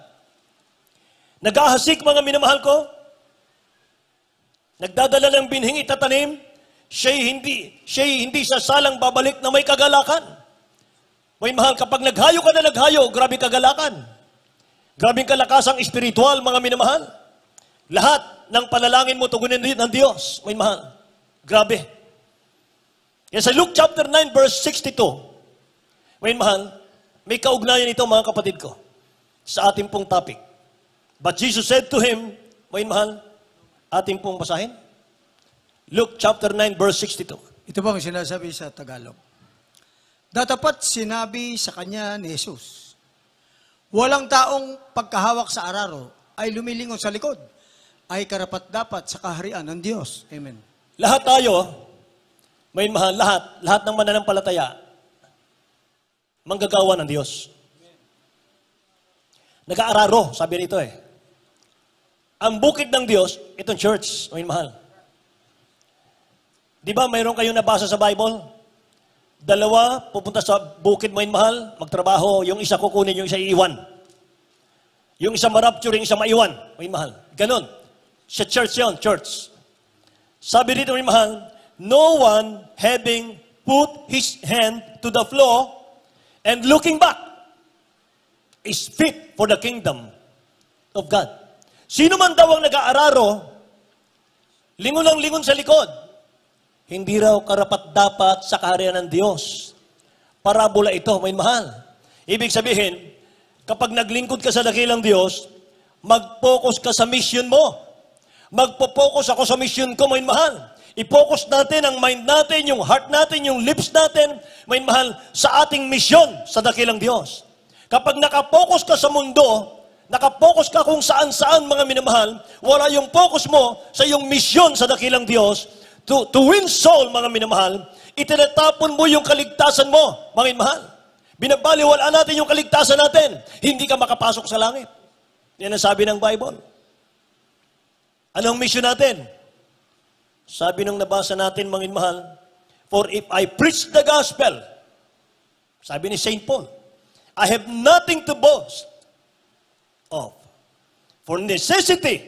Nag-ahasik, mga minamahal ko, nagdadala ng binhing itatanim, siya'y hindi sasalang babalik na may kagalakan. May mahal, kapag naghayo ka na naghayo, grabe kagalakan. Grabing kalakasang espiritual, mga minamahal. Lahat ng panalangin mo tugunin ng Diyos, may mahal. Grabe. Yan sa Luke chapter 9, verse 62, may mahal, may kaugnayan ito, mga kapatid ko, sa ating pong topic. But Jesus said to him, may mahal, ating pong basahin. Luke chapter 9, verse 62. Ito bang sinasabi sa Tagalog? Datapat sinabi sa kanya ni Jesus, walang taong pagkahawak sa araro ay lumilingon sa likod, ay karapat-dapat sa kaharian ng Diyos. Amen. Lahat tayo, may mahal, lahat ng mananampalataya, manggagawa ng Diyos. Nag-aararo, sabi rito eh. Ang bukid ng Diyos, itong church, may mahal. Di ba mayroon kayong nabasa sa Bible? Dalawa, pupunta sa bukid, may mahal, magtrabaho, yung isa kukunin, yung isa iiwan. Yung isa marapture, yung isa maiwan, may mahal. Ganon. Sa church yun, church. Sabi dito, may mahal, no one having put his hand to the floor and looking back is fit for the kingdom of God. Sino man daw ang nag-aararo, lingon ang lingon sa likod, hindi raw karapat-dapat sa kaharian ng Diyos. Parabola ito, may mahal. Ibig sabihin, kapag naglingkod ka sa dakilang Diyos, mag-focus ka sa mission mo. Magpo-focus ako sa mission ko, may mahal. I-focus natin ang mind natin, yung heart natin, yung lips natin, may mahal, sa ating mission sa dakilang Diyos. Kapag nakapokus ka sa mundo, nakapokus ka kung saan-saan, mga minamahal, wala yung focus mo sa iyong mission sa dakilang Diyos, to win soul, mga minamahal, itinatapon mo yung kaligtasan mo, mga minamahal. Binabaliwalaan natin yung kaligtasan natin. Hindi ka makapasok sa langit. Yan ang sabi ng Bible. Anong mission natin? Sabi nung nabasa natin, mga minamahal, for if I preach the gospel, Sabi ni Saint Paul, I have nothing to boast of. For necessity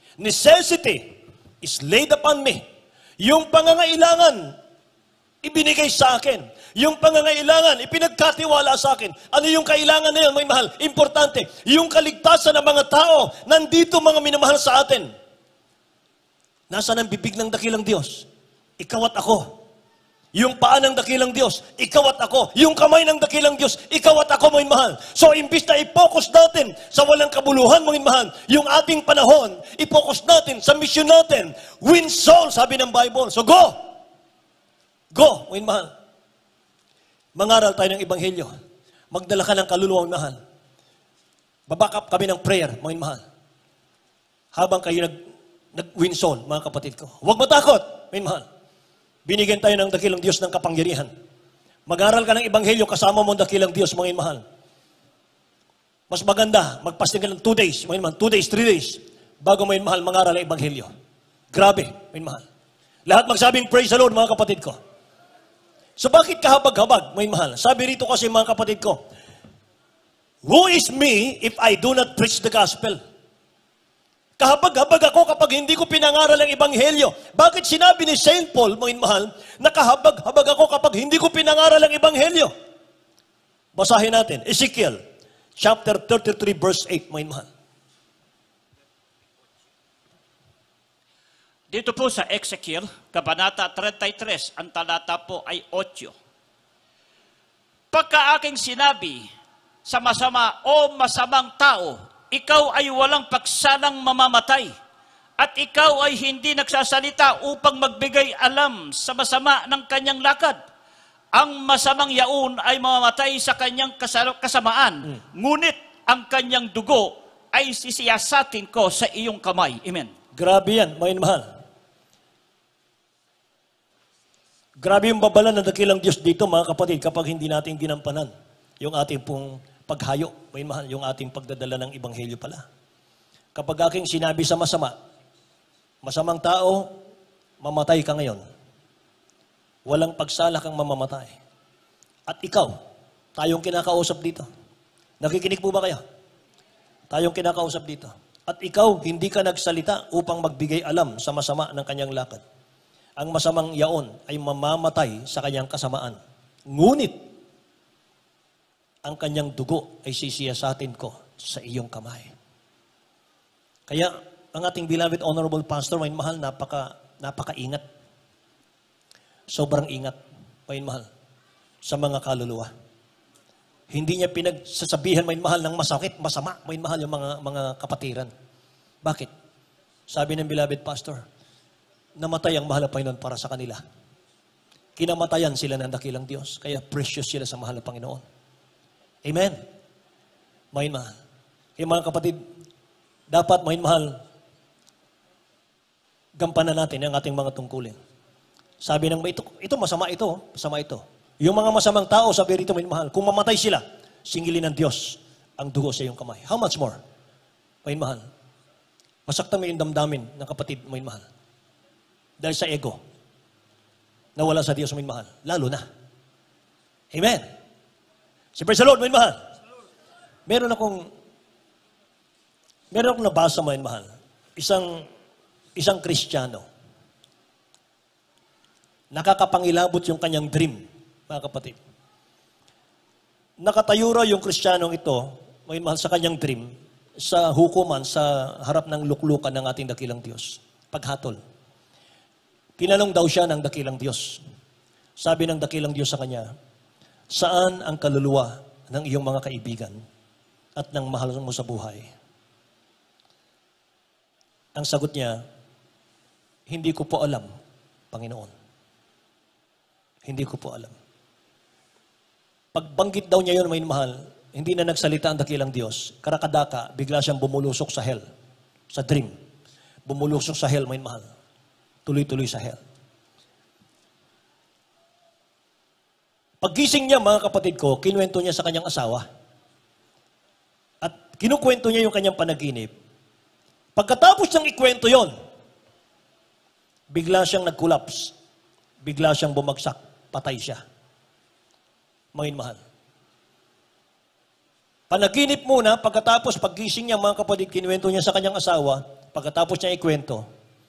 is laid upon me. Yung pangangailangan, ibinigay sa akin. Yung pangangailangan, ipinagkatiwala sa akin. Ano yung kailangan na yun, may mahal? Importante. Yung kaligtasan ng mga tao, nandito mga minamahal sa atin. Nasaan ang bibig ng dakilang Diyos? Ikaw at ako. Yung paa ng dakilang Diyos, ikaw at ako. Yung kamay ng dakilang Diyos, ikaw at ako, mga mahal. So, imbis na i-focus natin sa walang kabuluhan, mga mahal, yung ating panahon, i-focus natin sa mission natin. Win soul, sabi ng Bible. So, go! Go, mga mahal. Mangaral tayo ng Ebanghelyo. Magdala ka ng kaluluwang mahal. Babakap kami ng prayer, mga mahal. Habang kayo nag-win soul, mga kapatid ko. Huwag matakot, mga mahal. Binigyan tayo ng dakilang Diyos ng kapangyarihan. Mag-aral ka ng Ebanghelyo kasama mo ang dakilang Diyos, mga mahal. Mas maganda, magpasting ka ng 2 days, mga mahal, 2 days, 3 days, bago mga mahal, mag-aral ng Ebanghelyo. Grabe, mga mahal. Lahat magsabing praise the Lord, mga kapatid ko. So bakit kahabag-habag, mga mahal? Sabi rito kasi, mga kapatid ko, who is me if I do not preach the gospel? Kahabag-habag ako kapag hindi ko pinangaral ang Ebanghelyo. Bakit sinabi ni Saint Paul, mga mahal, na kahabag-habag ako kapag hindi ko pinangaral ang Ebanghelyo? Basahin natin, Ezekiel, chapter 33, verse 8, mga mahal. Dito po sa Ezekiel, Kabanata 33, ang talata po ay 8. Pagka aking sinabi sa masama o masamang tao, ikaw ay walang pagsalang mamamatay, at ikaw ay hindi nagsasalita upang magbigay alam sa masama ng kanyang lakad. Ang masamang yaon ay mamamatay sa kanyang kasamaan, ngunit ang kanyang dugo ay sisiyasatin ko sa iyong kamay. Amen. Grabe yan, mga mahal. Grabe yung babala ng dakilang Diyos dito, mga kapatid, kapag hindi natin ginampanan yung ating pong paghayo, may mahal, yung ating pagdadala ng Ebanghelyo pala. Kapag aking sinabi sa masamang tao, mamatay ka ngayon. Walang pagsala kang mamamatay. At ikaw, tayong kinakausap dito. Nakikinig po ba kayo? Tayong kinakausap dito. At ikaw, hindi ka nagsalita upang magbigay alam sa masama ng kanyang lakad. Ang masamang yaon ay mamamatay sa kanyang kasamaan. Ngunit, ang kanyang dugo ay sisiyasatin ko sa iyong kamay. Kaya, ang ating beloved honorable pastor, may mahal, napaka-ingat. Sobrang ingat, may mahal, sa mga kaluluwa. Hindi niya pinagsasabihan, may mahal, ng masakit, masama, may mahal, yung mga kapatiran. Bakit? Sabi ng beloved pastor, namatay ang mahal na Panginoon para sa kanila. Kinamatayan sila ng dakilang Diyos, kaya precious sila sa mahal na Panginoon. Amen. Mahin mahal. Kaya mga kapatid, dapat mahin mahal, gampanan natin ang ating mga tungkulin. Sabi ng ito masama ito, masama ito. Yung mga masamang tao, sabi rito mahin mahal, kung mamatay sila, singilin ng Diyos ang dugo sa iyong kamay. How much more? Mahin mahal. Masaktan mo yung damdamin ng kapatid mahin mahal. Dahil sa ego, nawala sa Diyos mahin mahal. Lalo na. Amen. Si praise the Lord, mahin mahal. Meron akong nabasa, mahin mahal. Isang Kristiyano. Nakakapangilabot yung kanyang dream, mga kapatid. Nakatayo raw yung Kristiyanong ito, mahin mahal, sa kanyang dream, sa hukuman, sa harap ng luklukan ng ating dakilang Diyos. Paghatol. Kinanong daw siya ng dakilang Diyos. Sabi ng dakilang Diyos sa kanya, saan ang kaluluwa ng iyong mga kaibigan at ng mahal mo sa buhay? Ang sagot niya, hindi ko po alam, Panginoon. Hindi ko po alam. Pagbanggit daw niya yun, may mahal, hindi na nagsalita ang dakilang Diyos. Karakadaka, bigla siyang bumulusok sa hell, sa dream. Bumulusok sa hell, may mahal. Tuloy-tuloy sa hell. Paggising niya, mga kapatid ko, kinuwento niya sa kanyang asawa. At kinukwento niya yung kanyang panaginip. Pagkatapos niyang ikwento yon, bigla siyang nag-collapse. Bigla siyang bumagsak. Patay siya. Mga mahal. Panaginip muna, pagkatapos, paggising niya, mga kapatid, kinuwento niya sa kanyang asawa, pagkatapos niya ikwento,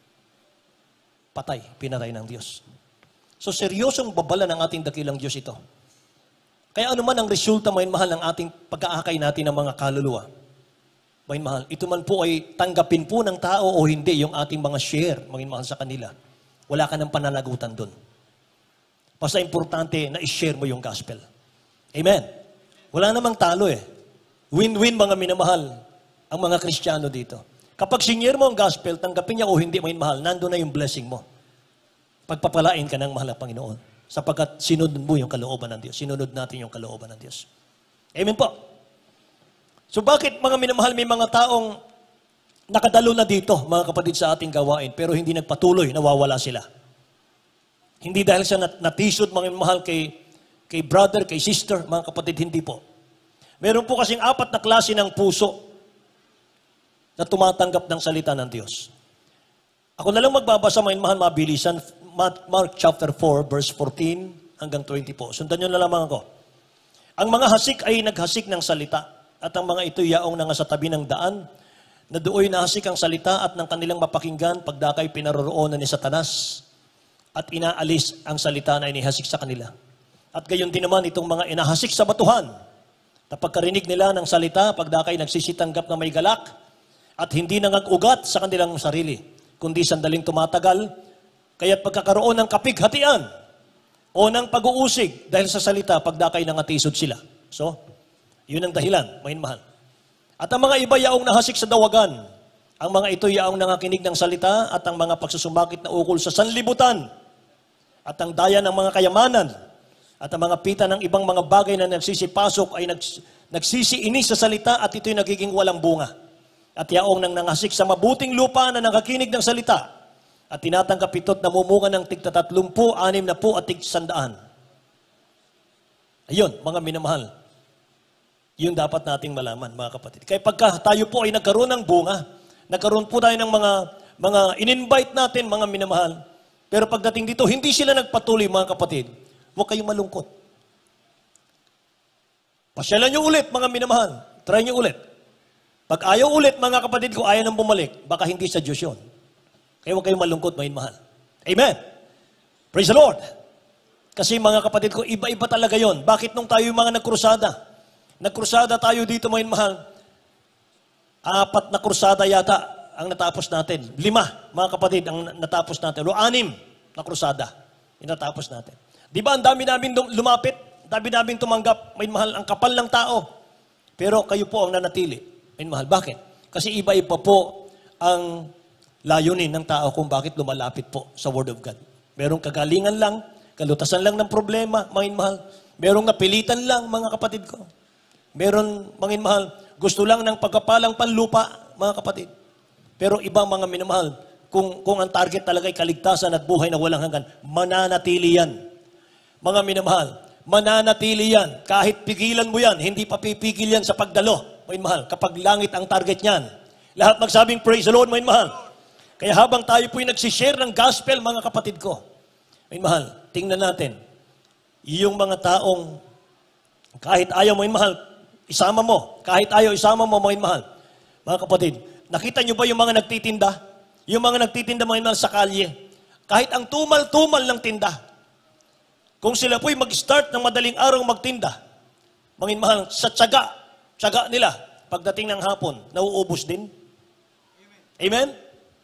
patay, pinatay ng Diyos. So, seryosong babala ng ating dakilang Diyos ito. Kaya ano man ang resulta, mga mahal, ng ating pag-aakay natin ng mga kaluluwa, mga mahal, ito man po ay tanggapin po ng tao o hindi yung ating mga share, mga mahal, sa kanila. Wala ka ng pananagutan doon. Basta importante na i-share mo yung gospel. Amen. Wala namang talo eh. Win-win, mga minamahal, ang mga Kristiyano dito. Kapag sinyer mo ang gospel, tanggapin niya o hindi, mga mahal, nandun na yung blessing mo. Pagpapalain ka ng mahal na Panginoon. Sapagkat sinunod mo yung kalooban ng Diyos. Sinunod natin yung kalooban ng Diyos. Amen po. So bakit, mga minamahal, may mga taong nakadalo na dito, mga kapatid, sa ating gawain, pero hindi nagpatuloy, nawawala sila. Hindi dahil sa natisod, mga minamahal, kay brother, kay sister, mga kapatid, hindi po. Meron po kasing 4 na klase ng puso na tumatanggap ng salita ng Diyos. Ako na lang magbabasa, mga mahal, mabilisan. Mark chapter 4, verse 14 hanggang 20 po. Sundan nyo na lamang ako. Ang mga hasik ay naghasik ng salita, at ang mga ito yaong na nga sa tabi ng daan, na dooy nahasik ang salita at ng kanilang mapakinggan, pagdakay pinaroroonan ni Satanas, at inaalis ang salita na inihasik sa kanila. At gayon din naman itong mga inahasik sa batuhan, na pagkarinig nila ng salita, pagdakay nagsisitanggap na may galak, at hindi nangag-ugat sa kanilang sarili, kundi sandaling tumatagal, kaya't pagkakaroon ng kapighatian, o ng pag-uusig, dahil sa salita, pagdakay nangatisod sila. So, yun ang dahilan, mga mahal. At ang mga iba yaong nahasik sa dawagan, ang mga ito yaong nangakinig ng salita, at ang mga pagsusumakit na ukol sa sanlibutan, at ang daya ng mga kayamanan, at ang mga pita ng ibang mga bagay na nagsisipasok ay nagsisiinis sa salita, at ito'y nagiging walang bunga. At yaong nang nangasik sa mabuting lupa na nakakinig ng salita, at tinatanggap ito't namumunga ng tig-30, 60 at tig-100. Ayun, mga minamahal. Yun dapat nating malaman, mga kapatid. Kaya pagka tayo po ay nagkaroon ng bunga, nagkaroon po tayo ng mga in-invite natin, mga minamahal, pero pagdating dito, hindi sila nagpatuloy, mga kapatid. Huwag kayong malungkot. Pasyalan nyo ulit, mga minamahal. Try nyo ulit. Pag ayaw ulit, mga kapatid, kung ayaw nang bumalik, baka hindi sa Diyos yun. Kaya huwag kayong malungkot, mga mahal. Amen. Praise the Lord. Kasi mga kapatid ko, iba-iba talaga yon. Bakit nung tayo yung mga nagkrusada? Nagkrusada tayo dito, mga mahal. 4 na krusada yata ang natapos natin. 5, mga kapatid, ang natapos natin. O 6 na krusada. Yung natapos natin. Di ba, ang dami namin lumapit, dami namin tumanggap, may mahal, ang kapal ng tao. Pero kayo po ang nanatili, may mahal. Bakit? Kasi iba-iba po ang layunin ng tao kung bakit lumalapit po sa Word of God. Merong kagalingan lang, kalutasan lang ng problema, mga mahal. Merong napilitan lang, mga kapatid ko. Meron, mga mahal, gusto lang ng pagkapalang panlupa, mga kapatid. Pero ibang mga minamahal, kung ang target talaga ay kaligtasan at buhay na walang hanggan, mananatili yan. Mga minamahal, mananatili yan. Kahit pigilan mo yan, hindi pa pipigil yan sa pagdalo, mga mahal, kapag langit ang target niyan. Lahat magsabing, praise the Lord, mga mahal. Kaya habang tayo po'y nagsishare ng gospel, mga kapatid ko, mga mahal, tingnan natin, yung mga taong, kahit ayaw, mga mahal, isama mo. Kahit ayaw, isama mo, mga mahal. Mga kapatid, nakita nyo ba yung mga nagtitinda? Yung mga nagtitinda, mga mahal, sa kalye. Kahit ang tumal-tumal ng tinda, kung sila po'y mag-start ng madaling araw magtinda, mga mahal, sa tiyaga nila, pagdating ng hapon, nauubos din. Amen?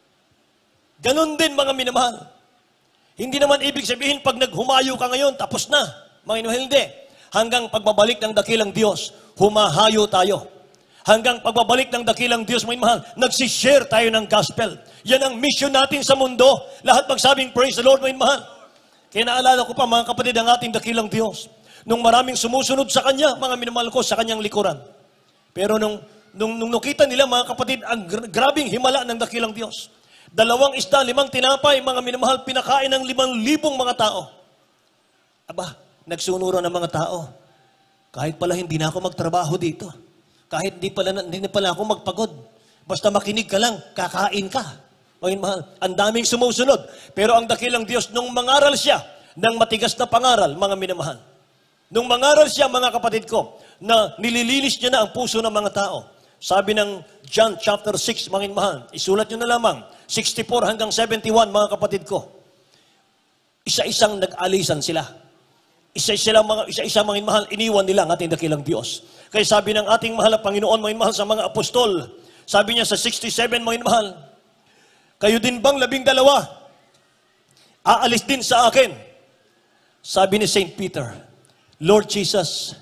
Ganon din, mga minamahal. Hindi naman ibig sabihin, pag naghumayo ka ngayon, tapos na. Mga minamahal, hindi. Hanggang pagbabalik ng dakilang Diyos, humahayo tayo. Hanggang pagbabalik ng dakilang Diyos, mga minamahal, nagsishare tayo ng gospel. Yan ang mission natin sa mundo. Lahat magsabing, praise the Lord, mga minamahal. Kaya naalala ko pa, mga kapatid, ang ating dakilang Diyos. Nung maraming sumusunod sa Kanya, mga minamahal ko, sa Kanyang likuran. Pero nung nakita nila, mga kapatid, ang grabing himala ng dakilang Diyos. 2 isda, 5 tinapay, mga minamahal, pinakain ng 5,000 mga tao. Aba, nagsunuro ng mga tao. Kahit pala hindi na ako magtrabaho dito. Kahit hindi pala ako magpagod. Basta makinig ka lang, kakain ka. Mga mahal, ang daming sumusunod. Pero ang dakilang Diyos, nung mangaral siya ng matigas na pangaral, mga minamahal. Nung mangaral siya, mga kapatid ko, na nililinis niya na ang puso ng mga tao. Sabi ng John chapter 6, mga mahal, isulat nyo na lamang, 64 hanggang 71, mga kapatid ko. Isa-isang nag-alisan sila. Isa-isang mga mahal, iniwan nila ang ating dakilang Diyos. Kaya sabi ng ating mahal na Panginoon, mga mahal, sa mga apostol, sabi niya sa 67, mga mahal, kayo din bang 12? Aalis din sa akin. Sabi ni Saint Peter, Lord Jesus,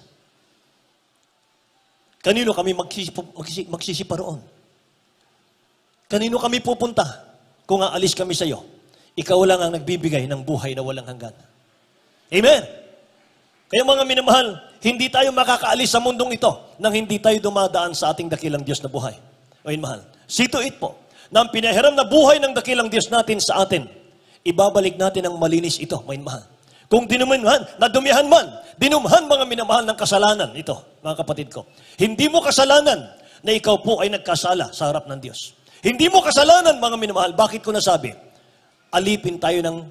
kanino kami magsisipa roon? Kanino kami pupunta kung aalis kami sa iyo? Ikaw lang ang nagbibigay ng buhay na walang hanggan. Amen! Kaya mga minamahal, hindi tayo makakaalis sa mundong ito nang hindi tayo dumadaan sa ating dakilang Diyos na buhay. Mga minamahal, see to it po, na ang pinahiram na buhay ng dakilang Diyos natin sa atin, ibabalik natin ang malinis ito, mga minamahal. Kung nadumihan man, dinumhan mga minamahal ng kasalanan, ito, mga kapatid ko. Hindi mo kasalanan na ikaw po ay nagkasala sa harap ng Diyos. Hindi mo kasalanan, mga minamahal. Bakit ko nasabi? Alipin tayo ng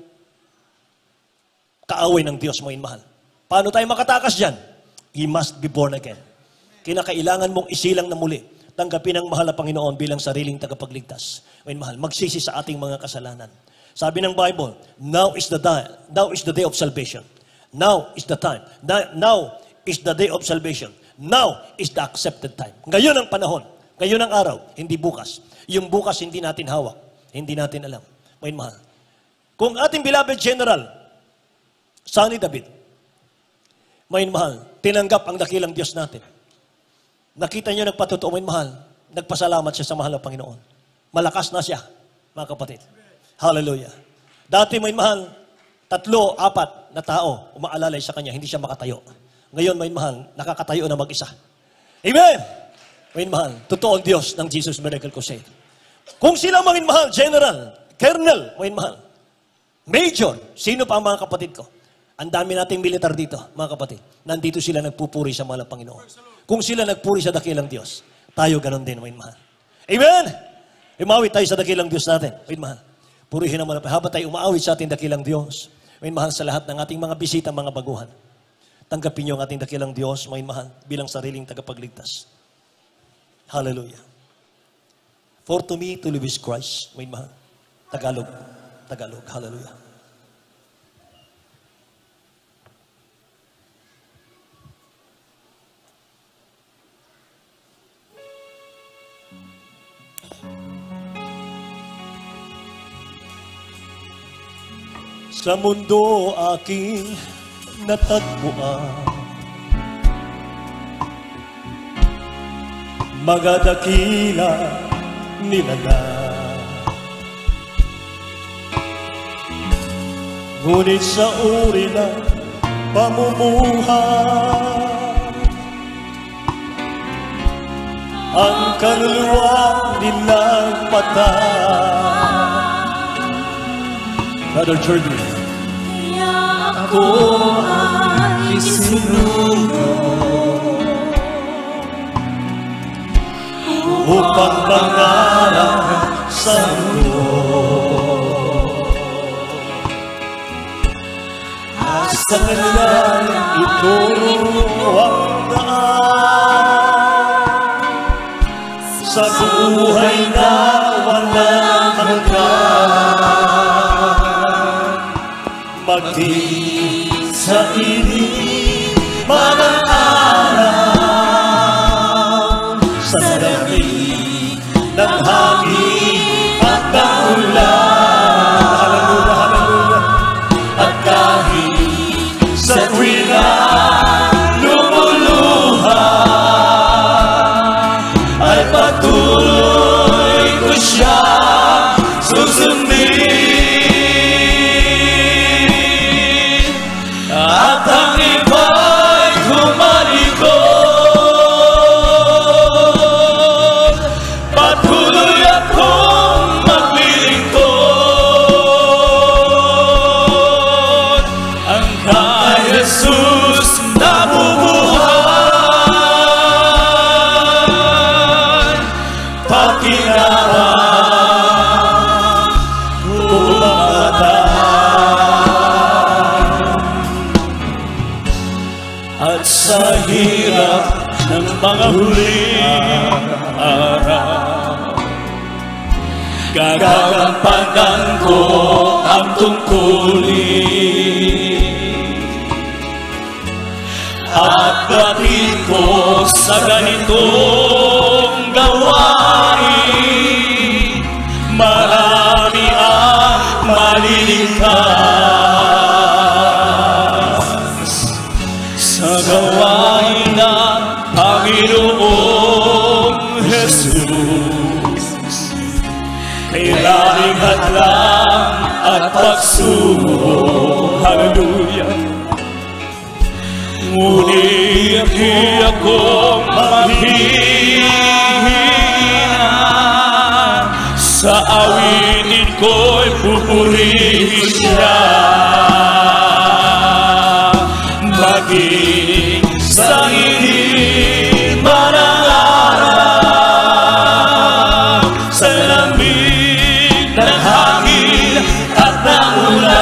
kaaway ng Diyos, mga minamahal. Paano tayo makatakas dyan? He must be born again. Kinakailangan mong isilang na muli. Tanggapin ang mahal na Panginoon bilang sariling tagapagligtas. Mga minamahal, magsisi sa ating mga kasalanan. Sabi ng Bible, now is the day of salvation. Now is the time. Now is the day of salvation. Now is the accepted time. Ngayon ang panahon. Ngayon ang araw. Hindi bukas. Yung bukas hindi natin hawak. Hindi natin alam. May mahal. Kung ating beloved General, Sonny David, may mahal, tinanggap ang dakilang Diyos natin. Nakita niyo nagpatotoo, may mahal, nagpasalamat siya sa mahal na Panginoon. Malakas na siya, mga kapatid. Hallelujah. Dati may mahal, 3, 4 na tao umaalalay sa kanya, hindi siya makatayo. Ngayon may mahal, nakakatayo na mag-isa. Amen! May mahal, totoo ang Diyos ng Jesus Miracle Crusade. Kung sila mga mahal, General, Colonel, may mahal, Major, sino pa ang mga kapatid ko? Ang dami nating militar dito, mga kapatid. Nandito sila nagpupuri sa mahal na Panginoon. Kung sila nagpuri sa dakilang Diyos, tayo ganon din, may mahal. Amen! Umawit tayo sa dakilang Diyos natin, may mahal. Purihin naman habang tayo umaawit sa ating dakilang Diyos. May mahal sa lahat ng ating mga bisita, mga baguhan. Tanggapin niyo ang ating dakilang Diyos, may mahal, bilang sariling tagapagligtas. Hallelujah. For to me, to live is Christ, may mahal. Tagalog. Hallelujah. Sa mundo aking natagpuan, mga dakila nilalang, ngunit sa uri ng pamumuhay, ang kaluluwa nilang patay. Brother Jordan, ako ang isinunod upang pangarap sa mundo at sa kanilang ituro ang daan sa buhay na walang hanggan. Maging sa init mga araw sa lamig ng hangin at ng ulan. Hallelujah, hallelujah. At kahit sa tuwina lumuluha ay patuloy ko siya susundin. At ang iba'y mga huling araw. Gagampanan ko ang tungkulin at batid ko sa ganitong gawain. Marami ang maliligtas sa gawain ng Panginoong Jesus. Kailangan hadlang at pagsubok. Hallelujah. Ngunit di ako maghihina, sa awitin ko'y pupurihin siya. Maging sa init ng araw, sa lamig ng hangin at ng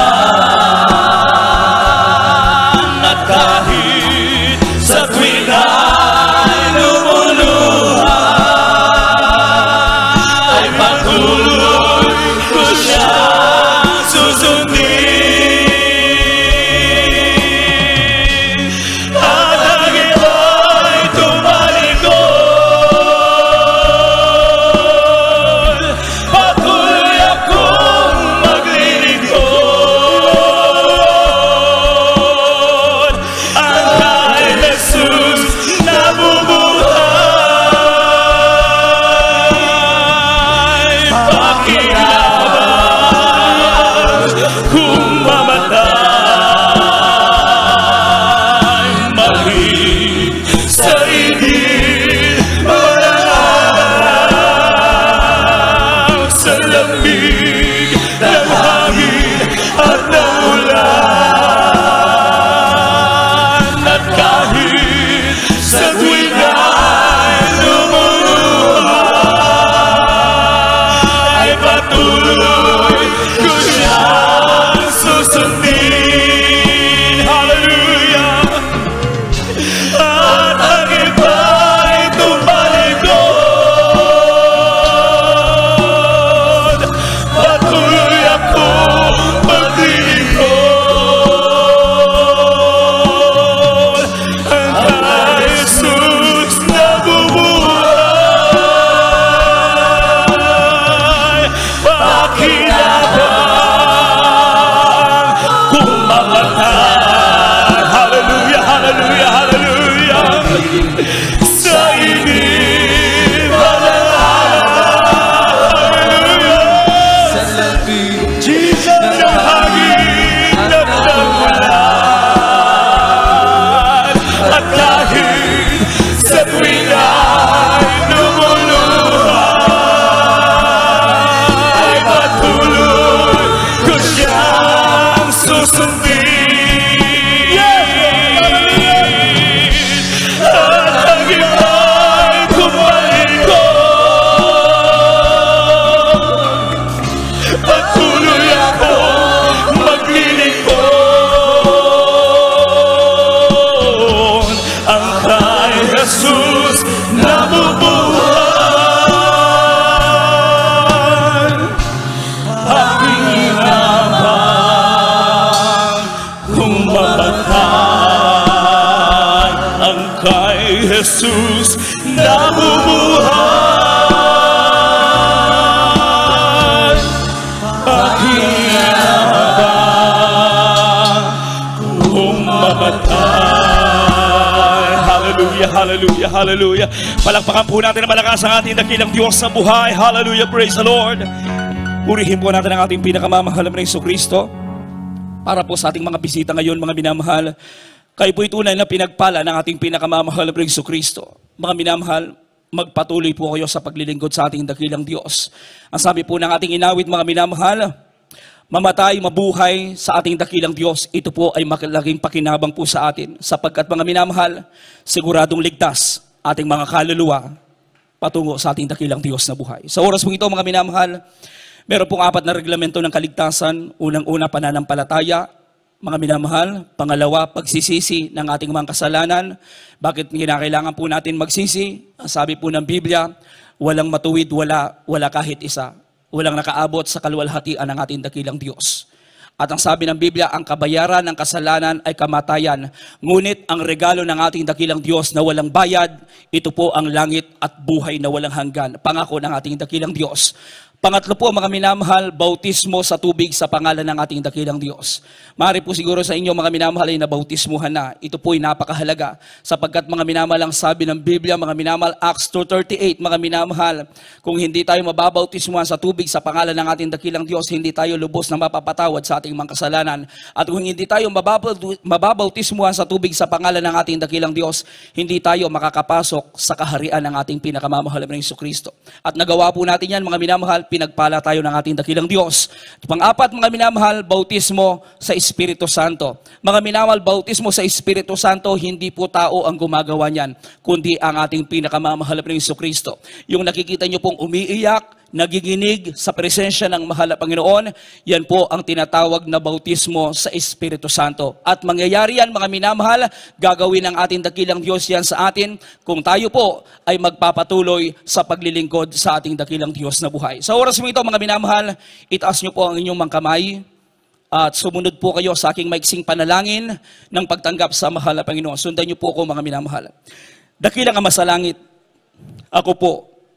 ulan, at kahit sa tuwing ay lumuluhan, ay patuloy ko siya susundin. At ang iba'y tumalikod, patuloy akong maglilingkod. Ang kay Jesus nabubuhay, pakinabang kung mamatay, maging sa init ng araw, sa lamig ng hangin at ng ulan, at kahit sa tuwing ay lumuluhan, ay patuloy ko siyang susundin. Hallelujah. At ang iba'y tumalikod, patuloy akong maglilingkod. Ang kay Jesus nabubuhay, pakinabang kung mamatay. Hallelujah, hallelujah, hallelujah. Sa init ng araw, sa lamig ng hangin at ng ulan, at kahit sa tuwing ay lumuluhan, ay patuloy ko siyang susundin. At ang iba'y tumalikod, patuloy akong maglilingkod. Ang kay Jesus nabubuhay, pakinabang kung mamatay. Ang kay Jesus nabubuhay, pakinabang kung mamatay. Hallelujah, hallelujah, hallelujah. Palakpakan po natin na malakas ang ating dakilang Diyos sa buhay. Hallelujah, praise the Lord. Purihin po natin ang ating pinakamamahal na Jesucristo. Para po sa ating mga bisita ngayon, mga minamahal, kayo po'y tunay na pinagpala ng ating pinakamamahal na Jesucristo. Mga minamahal, magpatuloy po kayo sa paglilingkod sa ating dakilang Diyos. Ang sabi po ng ating inawit, mga minamahal, mamatay, mabuhay sa ating dakilang Diyos, ito po ay malaking pakinabang po sa atin. Sapagkat mga minamahal, siguradong ligtas ating mga kaluluwa patungo sa ating dakilang Diyos na buhay. Sa oras pong ito, mga minamahal, meron pong 4 na reglamento ng kaligtasan. Unang-una, pananampalataya. Mga minamahal, pangalawa, pagsisisi ng ating mga kasalanan. Bakit kinakailangan po natin magsisi? Ang sabi po ng Biblia, walang matuwid, wala kahit isa. Walang nakaabot sa kaluwalhatian ng ating dakilang Diyos. At ang sabi ng Biblia, ang kabayaran ng kasalanan ay kamatayan. Ngunit ang regalo ng ating dakilang Diyos na walang bayad, ito po ang langit at buhay na walang hanggan. Pangako ng ating dakilang Diyos. Pangatlo po, mga minamahal, bautismo sa tubig sa pangalan ng ating dakilang Diyos. Maaari po siguro sa inyo, mga minamahal, ay nabautismuhan na. Ito po ay napakahalaga. Sapagkat mga minamahal, ang sabi ng Biblia, mga minamahal, Acts 2:38, mga minamahal, kung hindi tayo mababautismuhan sa tubig sa pangalan ng ating dakilang Diyos, hindi tayo lubos na mapapatawad sa ating mga kasalanan. At kung hindi tayo mababautismuhan sa tubig sa pangalan ng ating dakilang Diyos, hindi tayo makakapasok sa kaharian ng ating pinakamamahal na Jesucristo. At nagawa po natin yan, mga minamahal, pinagpala tayo ng ating dakilang Diyos. Pang-apat, mga minamahal, bautismo sa Espiritu Santo. Mga minamahal, bautismo sa Espiritu Santo, hindi po tao ang gumagawa niyan, kundi ang ating pinakamamahal na Jesucristo. Yung nakikita niyo pong umiiyak, nagiginig sa presensya ng mahal na Panginoon, yan po ang tinatawag na bautismo sa Espiritu Santo. At mangyayari yan, mga minamahal, gagawin ng ating dakilang Diyos yan sa atin kung tayo po ay magpapatuloy sa paglilingkod sa ating dakilang Diyos na buhay. Sa oras mo ito, mga minamahal, itaas niyo po ang inyong mga kamay at sumunod po kayo sa aking maiksing panalangin ng pagtanggap sa mahal na Panginoon. Sundan niyo po ako, mga minamahal. Dakilang Ama sa langit, ako po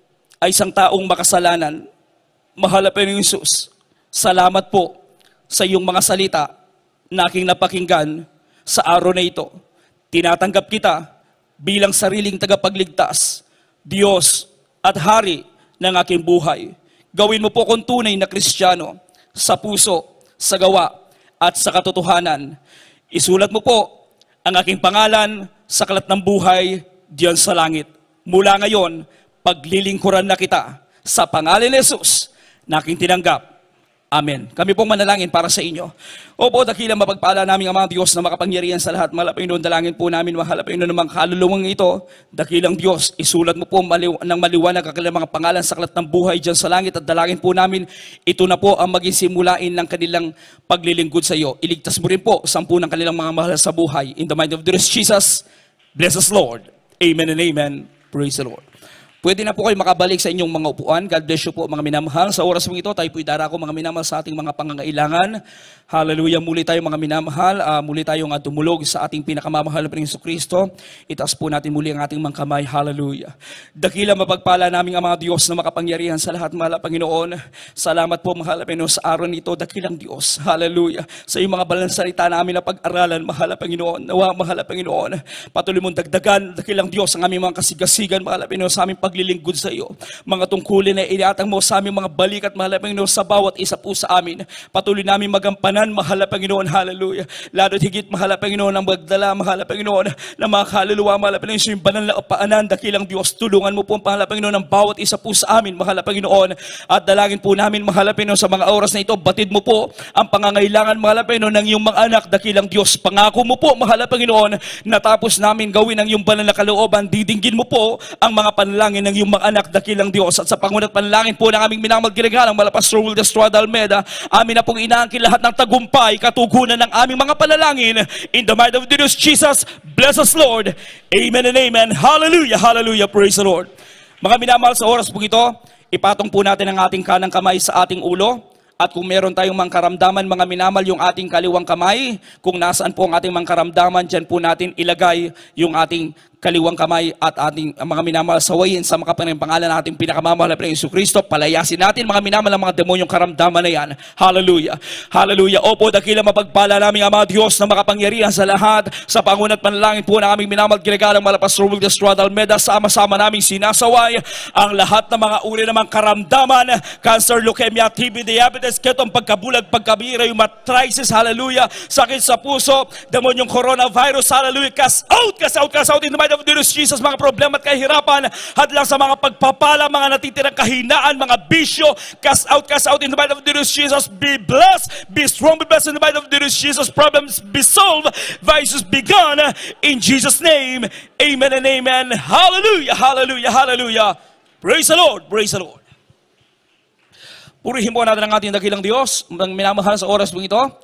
ay isang taong makasalanan. Mahal na Panginoong Hesus, salamat po sa iyong mga salita na aking napakinggan sa araw na ito. Tinatanggap kita bilang sariling tagapagligtas, Diyos at Hari ng aking buhay. Gawin mo po kong tunay na Kristiyano sa puso, sa gawa at sa katotohanan. Isulat mo po ang aking pangalan sa aklat ng buhay diyan sa langit. Mula ngayon, paglilingkuran na kita sa pangalan ni Jesus na aking tinanggap. Amen. Kami pong manalangin para sa inyo. Opo, dakilang mapagpala namin ang mga Diyos na makapangyarihan sa lahat. Mahal na Panginoon, dalangin po namin, mahal na Panginoon, ng mga kaluluwang ito. Dakilang Diyos, isulat mo po ng maliwanag ang kanilang mga pangalan sa aklat ng buhay dyan sa langit. At dalangin po namin, ito na po ang maging simulain ng kanilang paglilingkod sa iyo. Iligtas mo rin po 10 ng kanilang mga mahal sa buhay. In the might of the Lord Jesus, bless us Lord. Amen and amen. Praise the Lord. Pwede na po kayo makabalik sa inyong mga upuan. God bless you po, mga minamahal. Sa oras mong ito, tayo po'y darako, mga minamahal, sa ating mga pangangailangan. Hallelujah. Muli tayo, mga minamahal. Muli tayong tumulog sa ating pinakamamahal na Panginoong Kristo. Itaas po natin muli ang ating mga kamay. Hallelujah. Dakila mapagpala namin ang mga Diyos na makapangyarihan sa lahat, mahal na Panginoon. Salamat po, mahal na Panginoon, sa araw nito. Dakilang Diyos. Hallelujah. Sa iyong mga banal na salita namin na pag-aralan, mahal na Panginoon. Nawa, mahal na Panginoon. Patuloy mong dagdagan, dakilang Diyos, ang aming mga kasigasigan, mahal na Panginoon, sa aming paglilingkod sa iyo. Mga tungkulin na iniatang mo sa aming mga balikat, mahal na Panginoon, sa bawat isa po sa amin. Patuloy namin magampanan, mahal na Panginoon, hallelujah. Lalo't higit, mahal na Panginoon, ang magdala, mahal na Panginoon, na mga kaluluwa, mahal na Panginoon, sa iyong banal na paanan, dakilang Diyos, tulungan mo po, mahal na Panginoon, ang bawat isa po sa amin, mahal na Panginoon, at dalangin po namin, mahal na Panginoon, sa mga oras na ito, batid mo po ang pangangailangan, mahal na Panginoon, ng iyong mga anak, dakilang Diyos. Pangako mo po, mahal na Panginoon, natapos namin gawin ang iyong banal na kalooban, didinggin mo po ang mga panalangin ng iyong mga anak, dakilang Diyos. At sa pangunat panalangin po ng aming minamahal ginagalang Pastor Will Destrada Almeida, amin na pong inaangkin lahat ng tagumpay, katugunan ng aming mga panalangin. In the might of the Lord Jesus, bless us Lord. Amen and amen. Hallelujah, hallelujah, praise the Lord. Mga minamahal, sa oras po ito, ipatong po natin ang ating kanang kamay sa ating ulo. At kung meron tayong mga karamdaman, mga minamahal, yung ating kaliwang kamay, kung nasaan po ang ating mga karamdaman, dyan po natin ilagay yung ating kaliwang kamay at ating mga minamahal sawayin sa makapangyarihang pangalan ng ating pinakamamahal na Panginoong Jesucristo. Palayasin natin, mga minamahal, ang mga demonyong karamdaman na yan. Hallelujah. Hallelujah. Opo, dakila mapagpala namin ang mga Diyos na makapangyarihan sa lahat. Sa pangunat panalangin po ng aming minamahal ginagalang Pastor Will Destrada Almeida, sama-sama naming sinasaway ang lahat ng mga uri ng mga karamdaman, cancer, leukemia, TB, diabetes, ketong pagkabulag, pagkabira, rheumatritis, hallelujah, sakit sa puso, demonyong coronavirus, hallelujah, cast out, cast out, cast out in the might of the Lord Jesus, mga problema at kahirapan, hadlang sa mga pagpapala, mga natitirang kahinaan, mga bisyo, cast out in the might of the Lord Jesus. Be blessed, be strong, be blessed in the might of the Lord Jesus. Problems be solved, vices be gone, in Jesus' name, amen and amen. Hallelujah, hallelujah, hallelujah. Praise the Lord, praise the Lord. Purihin po natin ang ating dakilang Diyos, ang minamahal sa oras po ito.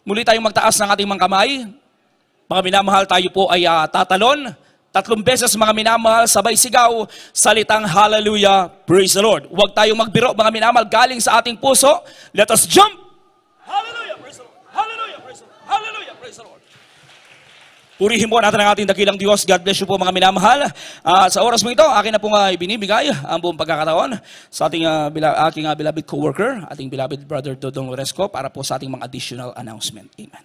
Muli tayong magtaas ng ating mga kamay. Mga minamahal, tayo po ay tatalon. 3 beses mga minamahal, sabay sigaw, salitang hallelujah, praise the Lord. Huwag tayong magbiro mga minamahal, galing sa ating puso. Let us jump! Hallelujah, praise the Lord. Hallelujah, praise the Lord. Hallelujah, praise the Lord. Purihin po natin ang ating dakilang Diyos. God bless you po mga minamahal. Sa oras mo ito, akin na pong ibinibigay ang buong pagkakataon sa ating aking beloved co-worker, ating beloved brother Dodong Loresco, para po sa ating mga additional announcement. Amen.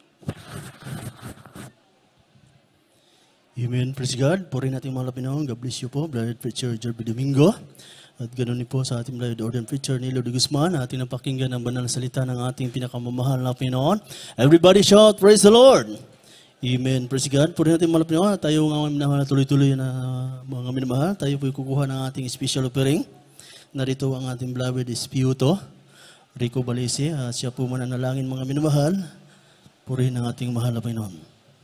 Amen. Praise God. Purihin natin mga Pinoon. God bless you po, Brother Preacher Jerby Domingo. At ganoon din po sa ating Beloved Ordained Preacher Nilo De Guzman. Ating napakinggan ang banal na salita ng ating pinakamamahal na Pinoon. Everybody shout, praise the Lord! Amen. Praise God. Purihin natin mga Pinoon. Tayo nga minamahal na tuloy-tuloy na mga minamahal. Tayo po kukuha ng ating special offering. Narito ang ating beloved Espiritu, Rico Balisi. Siya po mananalangin mga minamahal. Purihin ang ating mahal na Pinoon.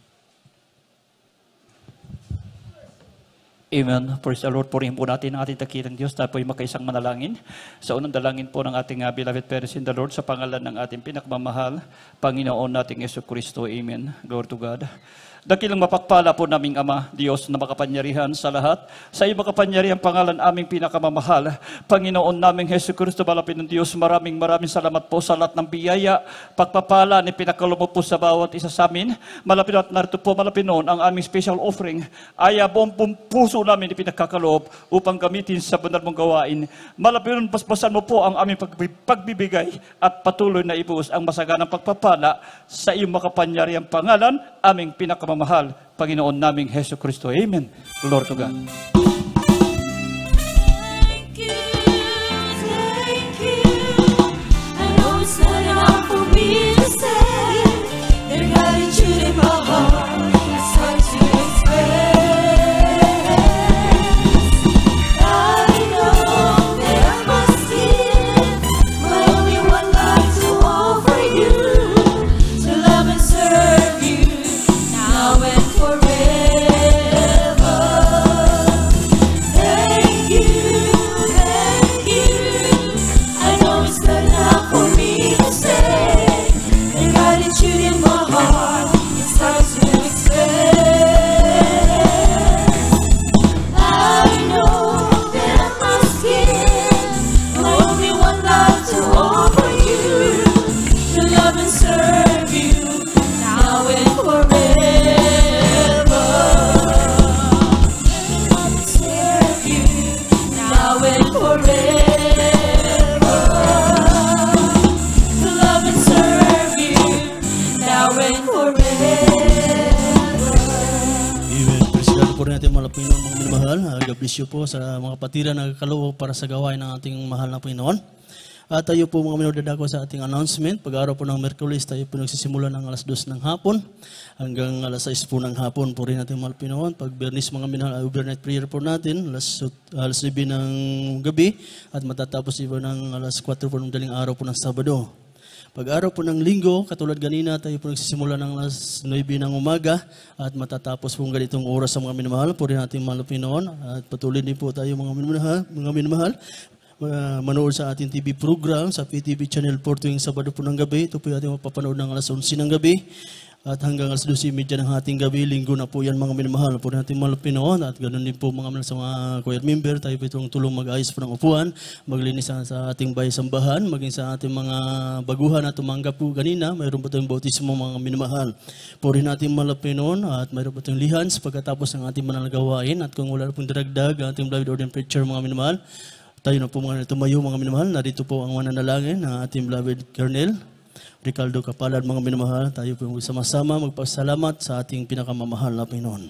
Amen. Praise the Lord. Purihin po natin ang ating dakilang Diyos. Tayo po ay makaisang manalangin. Sa unang dalangin po ng ating beloved parents in the Lord, sa pangalan ng ating pinakmamahal, Panginoon nating Jesucristo. Amen. Glory to God. Dakilang mapagpala po naming Ama, Diyos na makapangyarihan sa lahat. Sa iyo makapangyarihan pangalan aming pinakamamahal, Panginoon naming Jesucristo, balapin ng Diyos, maraming salamat po sa lahat ng biyaya, pagpapala ni pinakaloob po sa bawat isa sa amin. Malapit at narito po, malapit noon ang aming special offering. Ay buong puso namin ipinagkakaloob upang gamitin sa banal mong gawain. Malapit noon, paspasan mo po ang aming pagbibigay at patuloy na ibuhos ang masaganang pagpapala sa iyong makapangyarihan pangalan, aming pinakamamahal, Panginoon naming Hesus Kristo. Amen. Glory to God. Thank you, thank you. I know it's not enough for me to say. There's gratitude in my heart. It's hard to express. I know that I must give my only one life to offer you, to love and serve you now and forever. Thank you, thank you. I know it's not enough for me to say. The gratitude in my heart, it's hard to express. I know that I must give my only one life to offer you, to love and serve you now and forever. Serve you now and forever. To love and serve you now and forever. Amen. Praise God. Purihin natin mga Pinoon, mga minamahal. God bless you po sa mga patira na kaloob para sa gawain ng ating mahal na Pinoon. At tayo po mga minamahal, dadako sa ating announcement. Pag-araw po ng Merkulis, tayo po nagsisimula ng alas 2 ng hapon hanggang alas 6 po ng hapon. Purihin natin mga Pinoon. Pag Bernis mga minamahal, overnight prayer po natin, alas 9 ng gabi at matatapos po ng alas 4 po ng daling araw po ng Sabado. Pag-araw po ng Linggo, katulad ganina, tayo po nagsisimula ng alas 9 ng umaga at matatapos po ganitong oras sa mga minamahal. Purihin natin mga Pinoon at patuloy din po tayo mga minamahal. Manood sa ating TV program sa PTV Channel 4 tuwing Sabado po ng gabi. Ito po yung ating mapapanood ng alas 11 ng gabi at hanggang alas 12:30 ng ating gabi. Linggo na po yan mga minamahal. Po natin mga Pinoon at ganoon din po mga sa mga choir member. Tayo po itong tulong mag-ayos po ng upuan, maglinis sa ating bahay-sambahan, maging sa ating mga baguhan na tumanggap po ganina. Mayroon po tayong bautismo mga minamahal. Purihin natin mga Pinoon at mayroon po tayong lihans pagkatapos ng ating mananagawain. At kung wala pong daragdag, ating beloved ordained preacher mga minamahal, tayo na po mga tumayo mga minamahal. Narito po ang mananalangin ng ating beloved Colonel Ricardo Kapalad mga minamahal. Tayo po sama-sama magpasalamat sa ating pinakamamahal na Pinoon.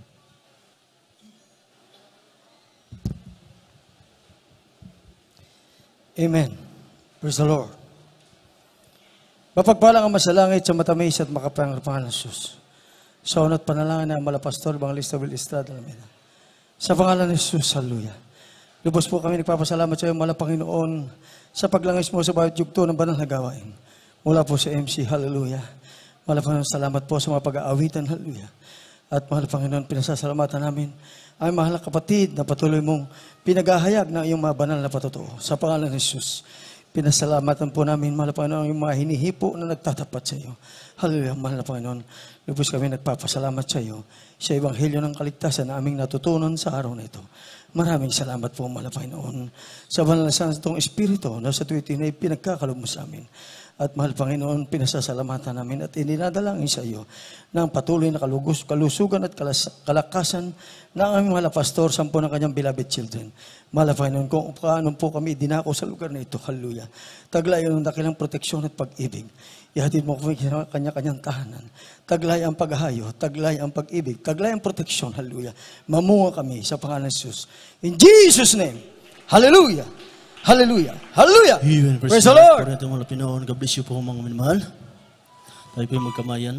Amen. Praise the Lord. Mapagpalang ang masalangit sa matamis at makapangal ng Diyos. Sa unat panalangin ng Malapastor, Bangalista Will Estrada. Sa pangalan ng Jesus, hallelujah. Lubos po kami nagpapasalamat sa iyo, mahal na Panginoon, sa paglangis mo sa bawat yugto ng banal na gawain. Mula po sa MC, hallelujah. Mahal na Panginoon, salamat po sa mga pag-aawitan, hallelujah. At mahal na Panginoon, pinasasalamatan namin ay mahal na kapatid na patuloy mong pinagahayag ng iyong mga banal na patotoo. Sa pangalan ng Jesus. Pinasalamatan po namin, mahal na Panginoon, yung mga hinihipo na nagtatapat sa iyo. Hallelujah, mahal na Panginoon. Lubos kami nagpapasalamat sa iyo sa Ebanghelyo ng Kaligtasan na aming natutunan sa araw na ito. Maraming salamat po, mahal na Panginoon, sa banal na Santong Espiritu na sa tuwing na pinagkakalob mo sa amin. At mahal Panginoon, pinasasalamatan namin at ininadalangin sa iyo ng patuloy na kalusugan at kalakasan ng aming mahal na pastor, 10 ng kanyang beloved children. Mahal Panginoon, kung paano po kami dinako sa lugar na ito, hallelujah. Taglayan ng dakilang proteksyon at pag-ibig. Ihatid mo kami sa kanya-kanyang tahanan. Taglay ang paghahayo, taglay ang pag-ibig, taglay ang proteksyon, hallelujah. Mamunga kami sa pangalan ng Jesus. In Jesus' name, hallelujah. Hallelujah. Hallelujah. Amen. Praise the Lord. Por natin mga Pinoon, God bless you po mga minamahal. Tayo po yung magkamayan.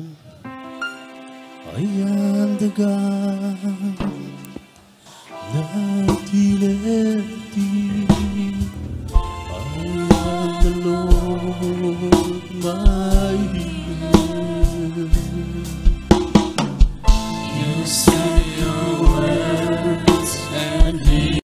I am the God that he left thee.